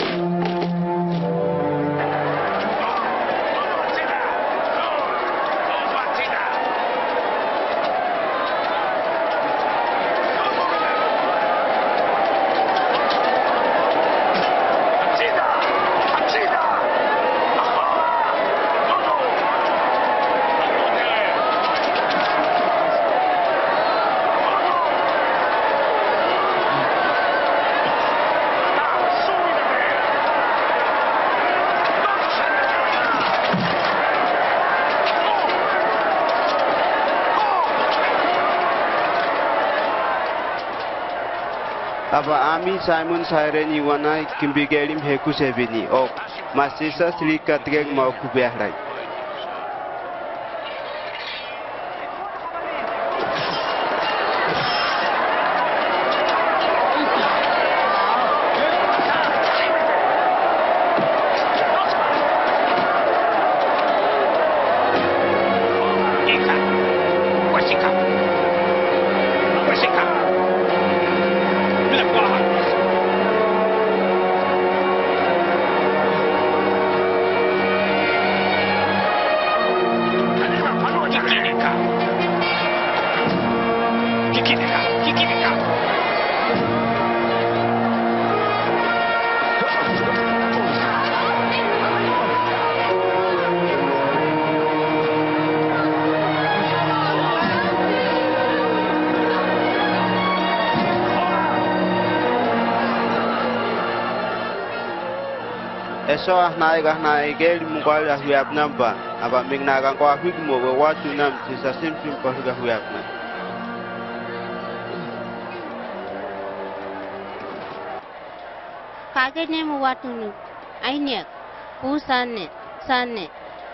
S1: Aba ami Simon Siren iwana kimbigelim heku sebini. Ok. Masisa silika tigek mau kubehrai. Eso ahnai gahnai gel mungkal ya huyap namba aba mingna kan ko afik mo we watu nam sisa simpim pa ga huyap na
S3: kage ne mu watu ni ainek pusane sane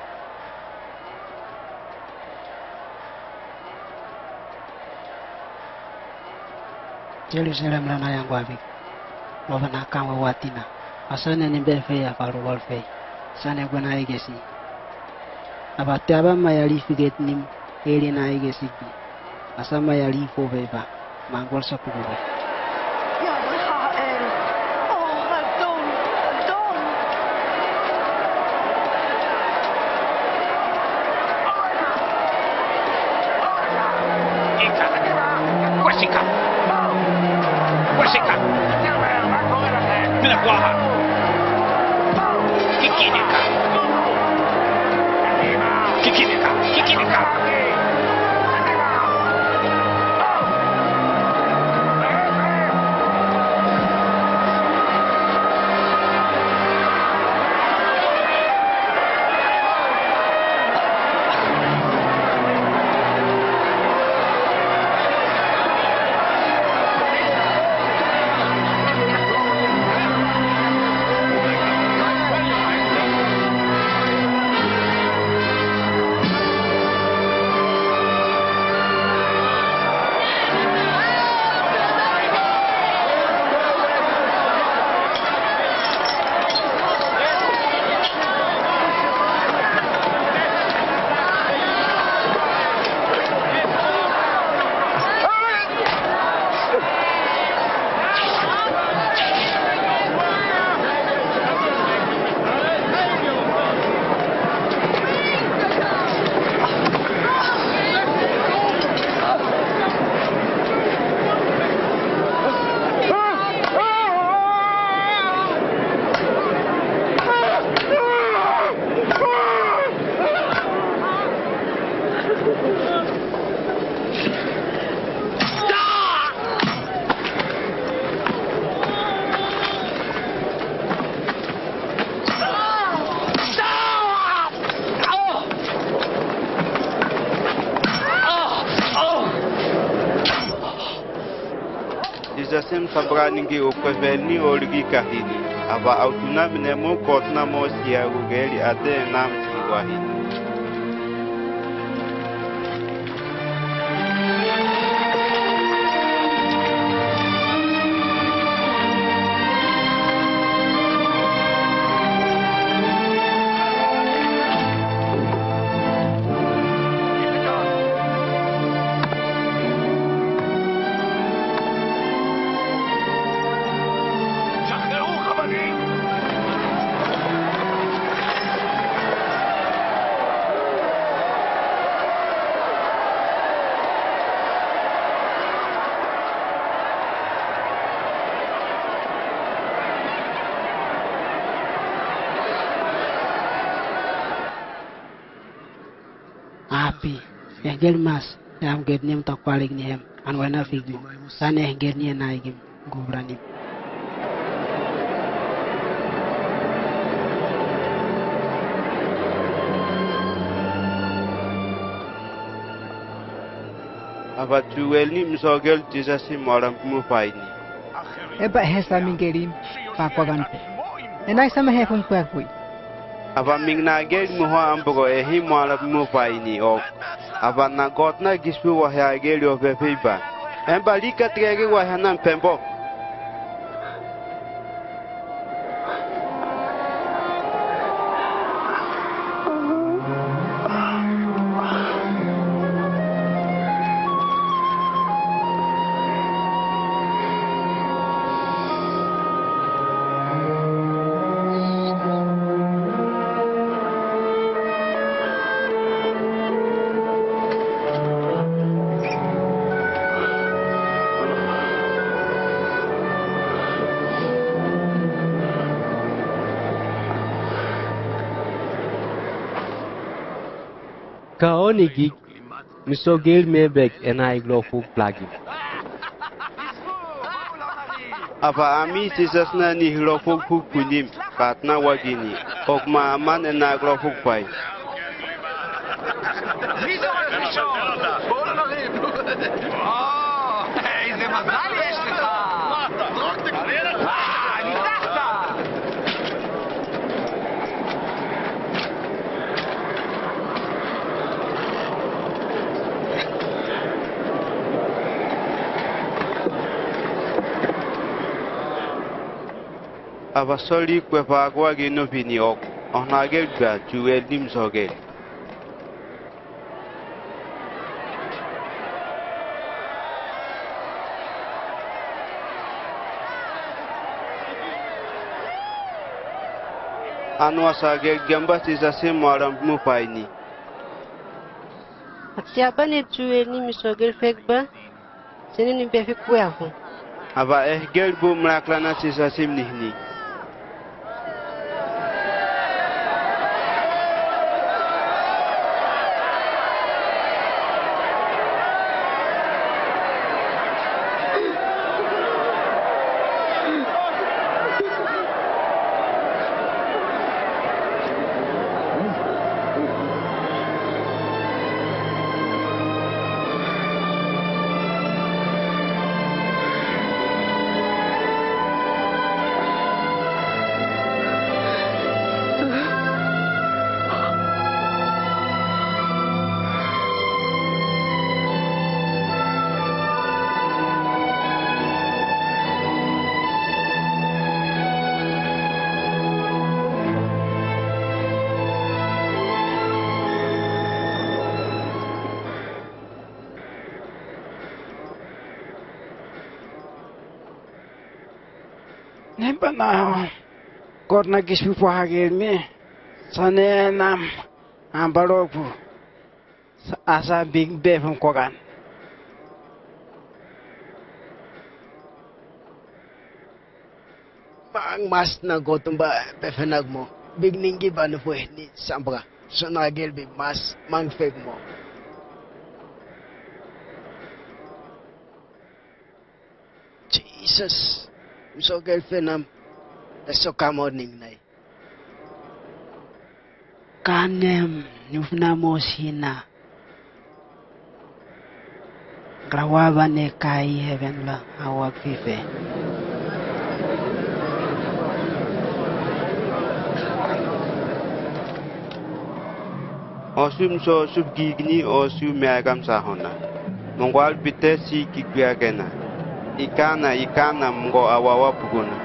S11: Jerusalem lana yang wabik Loba na kama watina Asana ni befe ya faru walfe Sana gwana igesi Abate aba mayali figet nim Eri na igesi bi Asa mayali fo beba Mangol sa pugobe
S15: Ja, Michael. Oh, Adon, Adon.
S16: Washika. Washika. Mina kwaha. Kikinika. Kikinika. Kikinika.
S1: Jasim sabra ningi o preveni o ligi kahini ava autuna minemo kotna mo sia gugeli ate nam tingwahi
S11: Api, ehgel mas, yam get nim tak paling niem, anwana figu, sana ehgel nia naigim, gubranim.
S1: ava tuel ni msogel jisasi moram mu paini
S4: eba hesa mingerim papagan pe enai sama hefum kwakui
S1: ava mingna gel mu ho ambogo ehi moram mu paini o ava na gotna gispu wa ha gel yo pepiba emba likat gege wa hanan pembo
S7: Kaonigi misogel mebek enai glofuk plagi.
S1: Apa ami sisasna ni hilofuk huk kunim katna wagini. Okma aman ena glofuk pai.
S16: איזה מזל יש לך! אה, ניצחת!
S1: Apa soli kwe pa kwa gino pini ok. Onagel ga juel nim sogel. Anwa sage gamba sisa se maram mu paini.
S10: Atiaba ne tuwe ni misogel fekba. Sene ni pefe kweafo.
S1: Aba eh gel bu mlaklana sisa sim nihni.
S11: Nembana korna kispi pohagel me sane nam ambalopu asa big befum kogan
S2: Pang mas na gotumba befenag mo big ningi ba no ni sambra so nagel big mas mang fek mo Jesus so girlfriend so come morning nai
S11: kanem nyufna mosina grawa ne kai heaven la awak fife
S1: Osum so sub gigni osu meagam sahona. Mongwal bitesi kikwiagena. Ikana ikana mgo awawa puguna.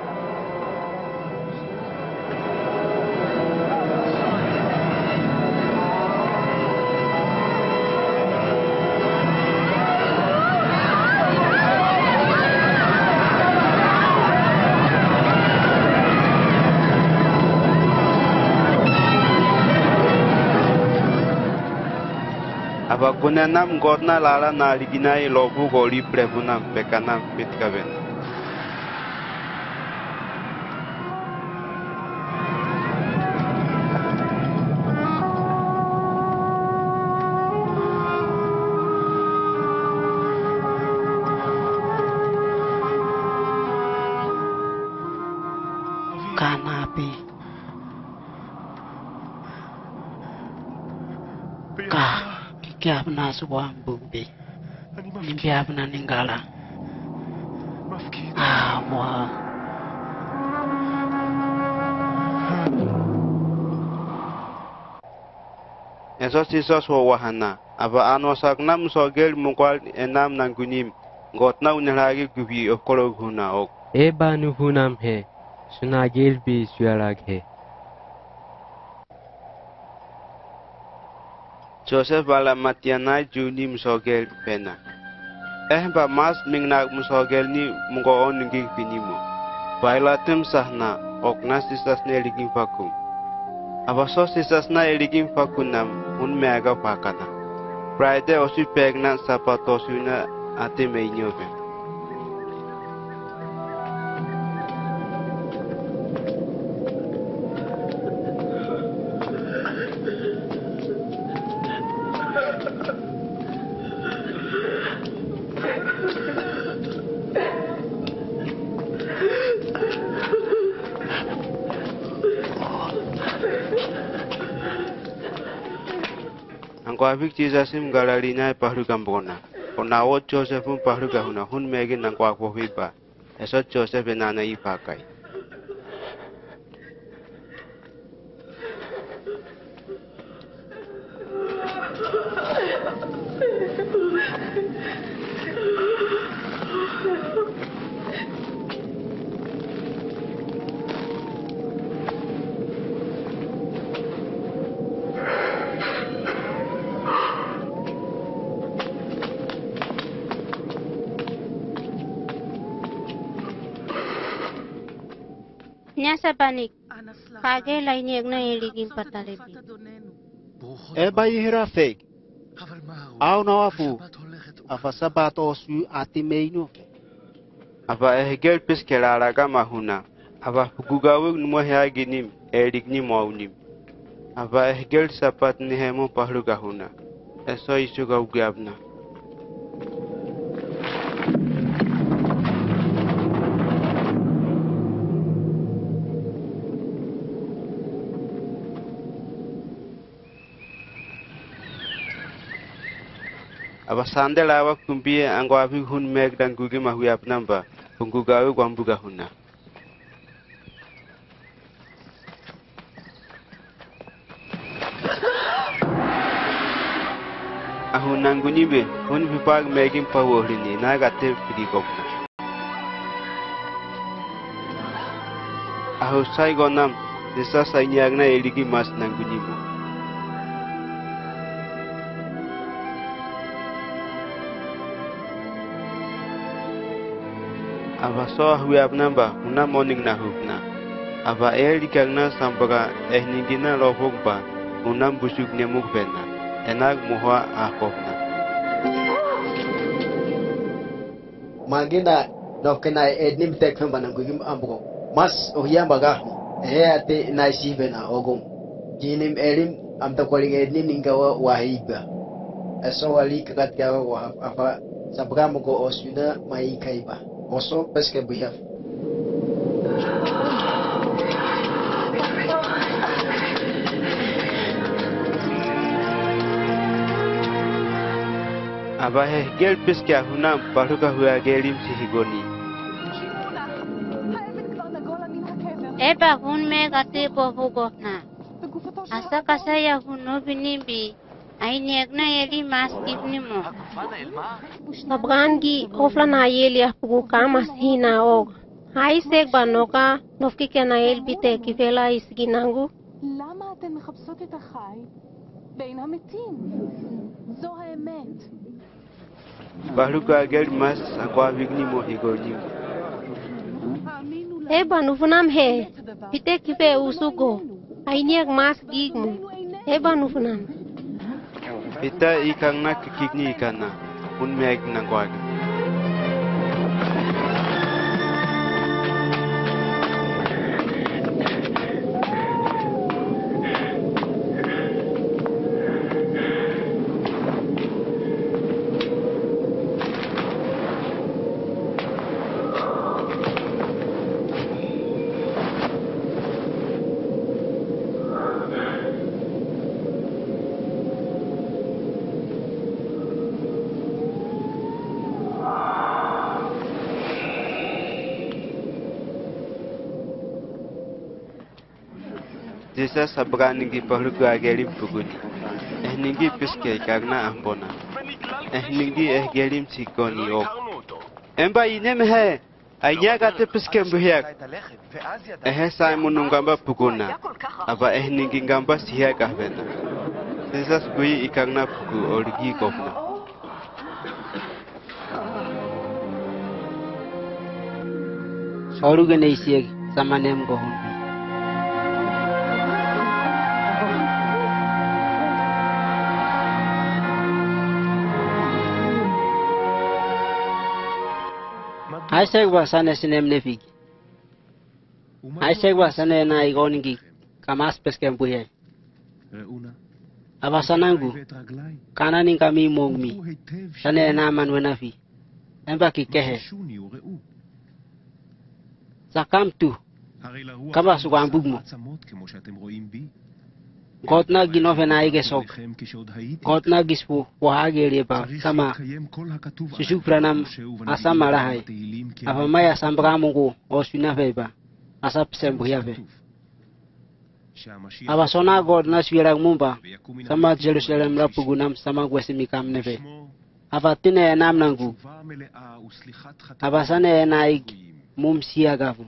S1: Aba gunanam gorna lala na liginai lobu goli prevunam pekanam pitkaven.
S11: Kanapi ka Kiap na suwa bumbi. Kiap na ningala. Ah, wah.
S1: Eso sisos ho wahana. Aba ano saknam sogel mungkwal enam nangunim. Gotna unelagi gubi okolo guna ok.
S7: Eba nuhunam he. Sunagel bi suyalag he.
S1: Joseph bala matiana juni musogel pena. Eh ba mas mingnak musogel ni mungo on ngi pinimo. Baila tim sahna okna sisas ne ligin fakum. Aba so sisas na ligin fakunam un mega pakana. Friday osu pegna sapato suna ate meinyobe. Angwavik jisasim galalina pahru kambona. Onawot Josephum pahru kahuna hun megin nangwa pohiba. Esot Joseph enana ipakai.
S3: Nyasa panik. Kage laini egna eligin patalebi.
S9: Eba ihira fake. Au na wafu. Afa sabato su ati meino.
S1: Afa ehgel piskela raga mahuna. Afa gugawu nmo hya ginim eligni maunim. Afa ehgel sapat ni hemo pahru kahuna. Eso isu gau gabna. Aba sandel awak kumpi angwavi hun meg dan gugi mahui apnamba punggugawe gwambuga huna. Ahun nanguni be hun vipag megim pawohrini nagate pidikopna. Ahu sai gonam desa sainyagna eligi mas nanguni mo. Aba so hui apnamba una morning na hupna. Aba el dikagna sampaga ehningina lohokba unam busuk nemuk bena. Enak muha akopna.
S2: Magina nokena ednim tekfen banang gugim ambro. Mas ohyamba gahi. Ehe ate naisi bena ogum. Jinim elim amta kwaling ednim ningawa wahiba. Eso wali kakat kawa wahaf apa sampga mugo osuda mai kaiba. Also, pesque behave.
S1: Aba he gel pesque ahuna paruka hua gelim sihigoni.
S3: Eba hun me gate pofu gofna. Asa kasaya hun no binimbi. Aini egna eli mas kipni mo.
S5: Sabgangi ofla na yeli apugu kamas hina og. Hai sek banoka nofki kena el bite kifela isginangu.
S15: למה אתן מחפשות את החי בין המתים? זו האמת.
S1: Paruka gel mas angwavik ni mo higoni.
S5: E banufunam he. Bite kife usugo. Aini eg mas gigmu. E banufunam.
S1: Ita ikang na kikikni ikana un meg nangwag. Desa sabga ningi pahluku agelim puguni. Eh ningi piske kagna ambona. Eh ningi eh gelim sikoni ok. Emba inem he. Aya gate piske mbuhyak. Eh Simon ngamba puguna. Aba eh ningi ngamba siya kahbena. Desa skui ikagna pugu orgi kofna.
S11: Oruge neisieg samanem gohun. Aisek basane sinem nefig. Aisek basane na igoningi kamas peskem puye. Abasanangu kananing kami mogmi. Sane na man wenafi. Emba kikehe. Sakam tu. Kaba sugambugmu. God na ginove na ige sok. God na gispu wahage ba sama. Susu pranam asama lahai. Apa maya sambra mungu osuna veba. Asap sembu yave. Apa sona God na swira mumba. Sama Jerusalem rapugunam sama gwesimikam neve. Apa tine nam nangu. Apa sane naik mum siagavu.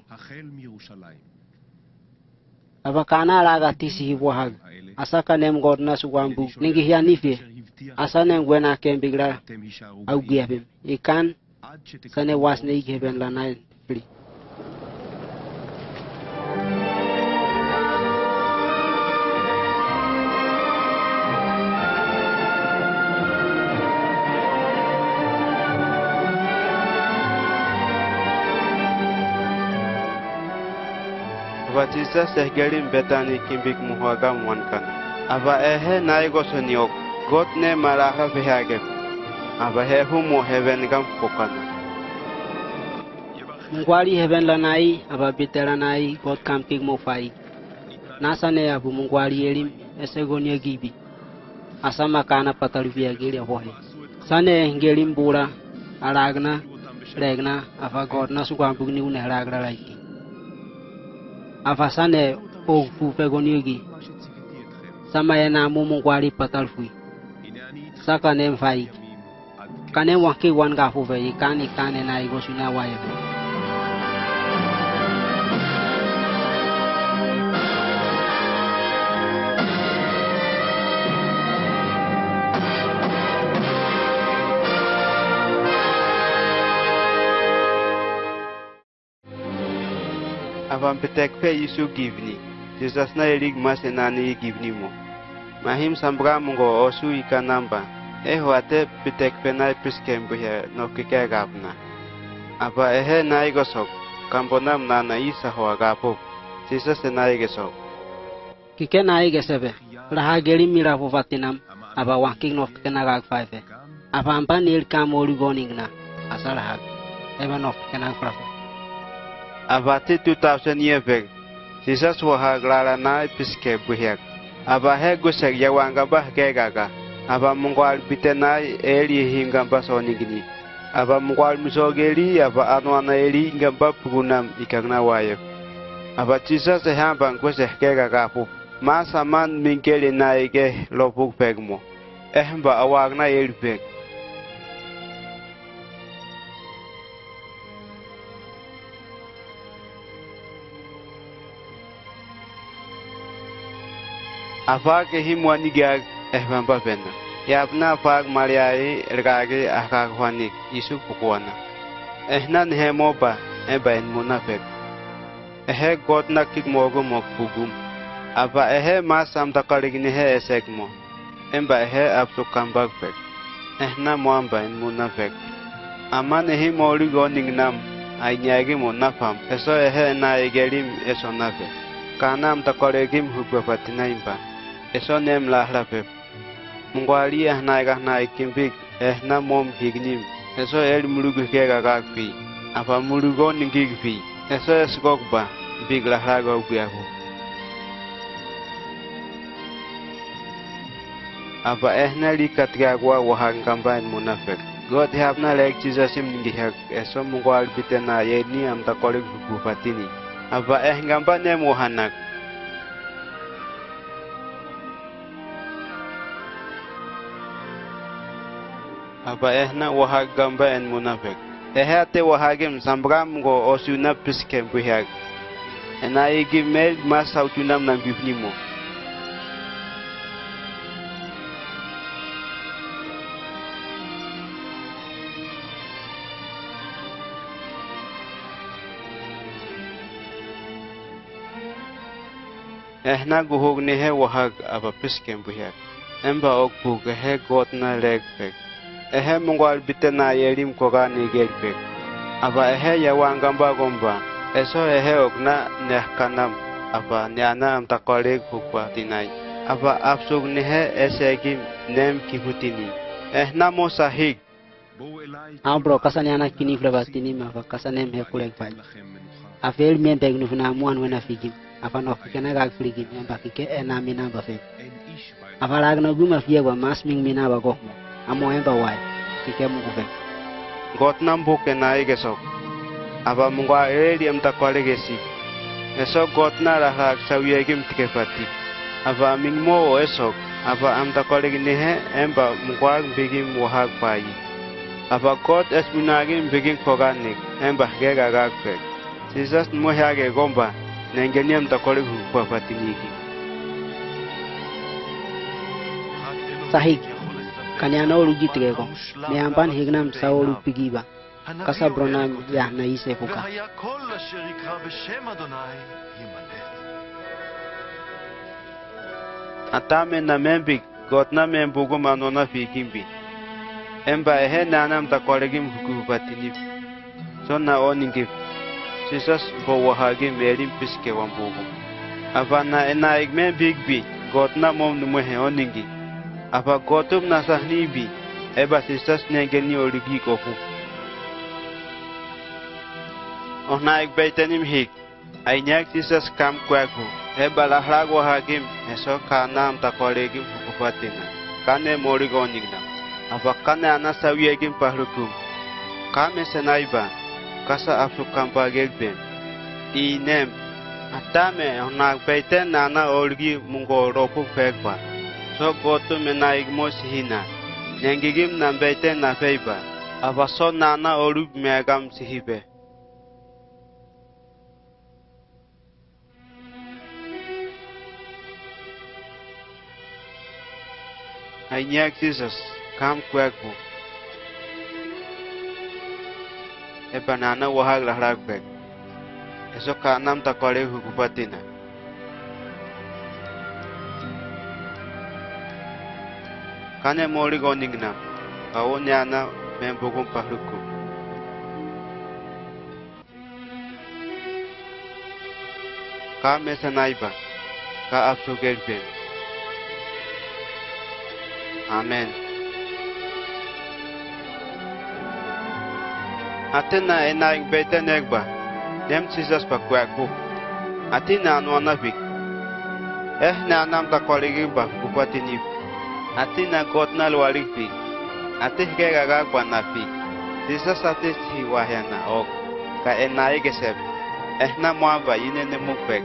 S11: Apa kana laga tisi wahag. Asaka nem God na suwambu. Ningi hiya nife. Asa nem gwena kembigra. Au giabim. Ikan. Sane wasne igeben lanay free.
S1: Batisa sehgelim betani kimbik muhaga mwankan. Aba ehe naigo soniok. God ne malaha vihage. Aba he humo heaven gam pokana.
S11: Mungwali heaven lanai aba bitera nai God kam kik mo fai. Nasa ne abu mungwali elim esegonia gibi. Asama kana pataluvia gili ahohe. Sane ngelim bura aragna regna aba God na sukwambu ni une aragna laiki. Afasane o fu pegoniegi sama yana mumu kwali patalfui saka nem fai kane waki wan ga fu ve kani kane na igo suna waye
S1: Avam petek pe Yesu givni. Jesus na elig masenani givni mo. Mahim sambra mungo osu ikanamba. Eho ate petek pe na piskem buhe no kike gapna. Aba ehe na igosok. Kambonam na na isa ho agapo. Jesus na igesok.
S11: Kike na igesebe. Raha geli mira fu fatinam. Aba waking no kena gag five. Aba ampan il kamolu goningna. Asala hag. Eba no kena frafu.
S1: Abati two thousand years back, Jesus wahaglara na piske buhek. Aba he gusek yawanga bah kegaga. Aba mungwal bitena eli hingamba sonigini. Aba mungwal misogeli aba anwana eli ngamba pugunam ikagna wayef. Aba Jesus hamba ngusek kegaga pu. Masa man minkeli na ige lopuk pegmo. Ehmba awagna eli peg. Afak himwani gag ehmamba bena. Yapna afak mariai ergage akak wanik isu pukwana. Ehnan hemoba eba en munafek. Ehe God nakik mogo mok pugum. Aba ehe masam takaligni he esekmo. Emba ehe apsu kambag pek. Ehna moamba en munafek. Aman ehi moli goningnam ainyagi munafam. Eso ehe na egelim eso nafe. Kanam takaligim hukwapatina imba. Eso nem lahla pep. Mungwali eh naikah naik kimbik eh na mom hignim. Eso el mulugu kega gagpi. Apa mulugo ningigpi. Eso esgokba big lahla gogbiahu. Apa eh na likat gagwa wahang kambain munafek. God have na like Jesus im ningihak. Eso mungwal bitena yeni am takolik bupatini. Apa eh gamba nem wahanak. Aba ehna wahag gamba en munafek. Ehate wahagim sambram go osuna piskem buhag. Ena igi mel mas sautunam nang bifnimo. Ehna guhog nehe wahag aba piskem buhag. Emba ok bug he got na leg pek. Ehe mungwal bitena yelim koga ni gelpek. Aba ehe yawangamba gomba. Eso ehe okna nehkanam. Aba nyana am takoleg hukwa tinay. Aba apsug nehe esegim nem kibutini. Ehna mo sahig.
S11: Ambro kasanyana kini flabatini ma kasanem he kuleg fai. Afel men peg nufna muan wena figim. apa no kena gak frigi emba kike ena mina ba fe apa lag no guma fie ba mas ming mina ba ko amo emba wai kike mu ko fe
S1: got nam bu kena ige sok apa mungwa eri am ta kwale gesi eso got na ra hak sawiye gim tike pati apa ming mo eso apa am ta kwale gine he emba mungwa bigim wahak pai apa got es binagim bigim koganik emba gega gak fe Jesus mo hage gomba nengeni am ta kwale hu pa pati niki
S11: sahik kanyana olu gitge ko me amban hignam saolu pigiba kasa bronam ya na ise fuka
S1: atame na membik gotna membugo manona fikimbi emba ehe nanam ta kolegim huku patini sonna oningi Jesus bo wahage merim piske wambugo avana ena igme big bi gotna mom nume he oningi apa gotum nasahni bi eba Jesus nengeni oligi kofu Ona ik betenim hik ainyak Jesus kam kwaku eba lahrago hagim eso kanam ta kolegim hukupatina kane morigoningna apa kane anasawiegim pahrukum kame senaiba kasa afukam bagegben inem atame ona beten nana olgi mungo ropu pekba so gotu menaig mosihina nengigim na beten na feiba apa so nana olug megam sihibe Ainyak Jesus kam kwekbu e banana wahag lahrak bek eso kanam ta kore hukupatina kane mori goningna awonyana membugum pahruku ka mesanaiba ka apsugelben Amen. Atena ena ing beten egba. Dem Jesus pa kwaku. Atina anwana bik. Eh na anam ta koligi ba kupatini. Atina gotna lwarik bik. Atih ke gagak ba na bik. Jesus atis hi wahyana ok. Ka ena igesep. Eh na mwaba inene mukbek.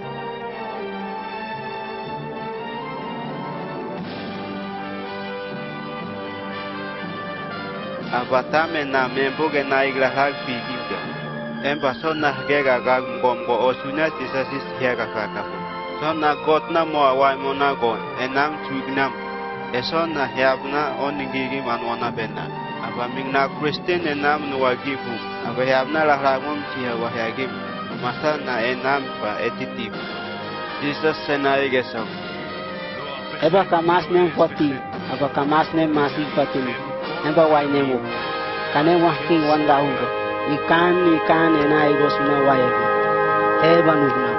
S1: Abatame na membuge na iglahag pigibda. Emba sonna gega gag mbombo osuna tisasis hega kakapo. Sonna gotna mo awai mona gon enam chuignam. Esonna heabna oningigi manwana bena. Aba mingna Christian enam nuwagifu. Aba heabna lahragum chiha wahyagim. Masana enam pa etitif. Jesus senai gesam.
S11: Eba kamas nem foti. Aba kamas nem masih fatini. Emba wai nemo kane wahking wanda hungo ikan ikan ena igosuna wae eba nugna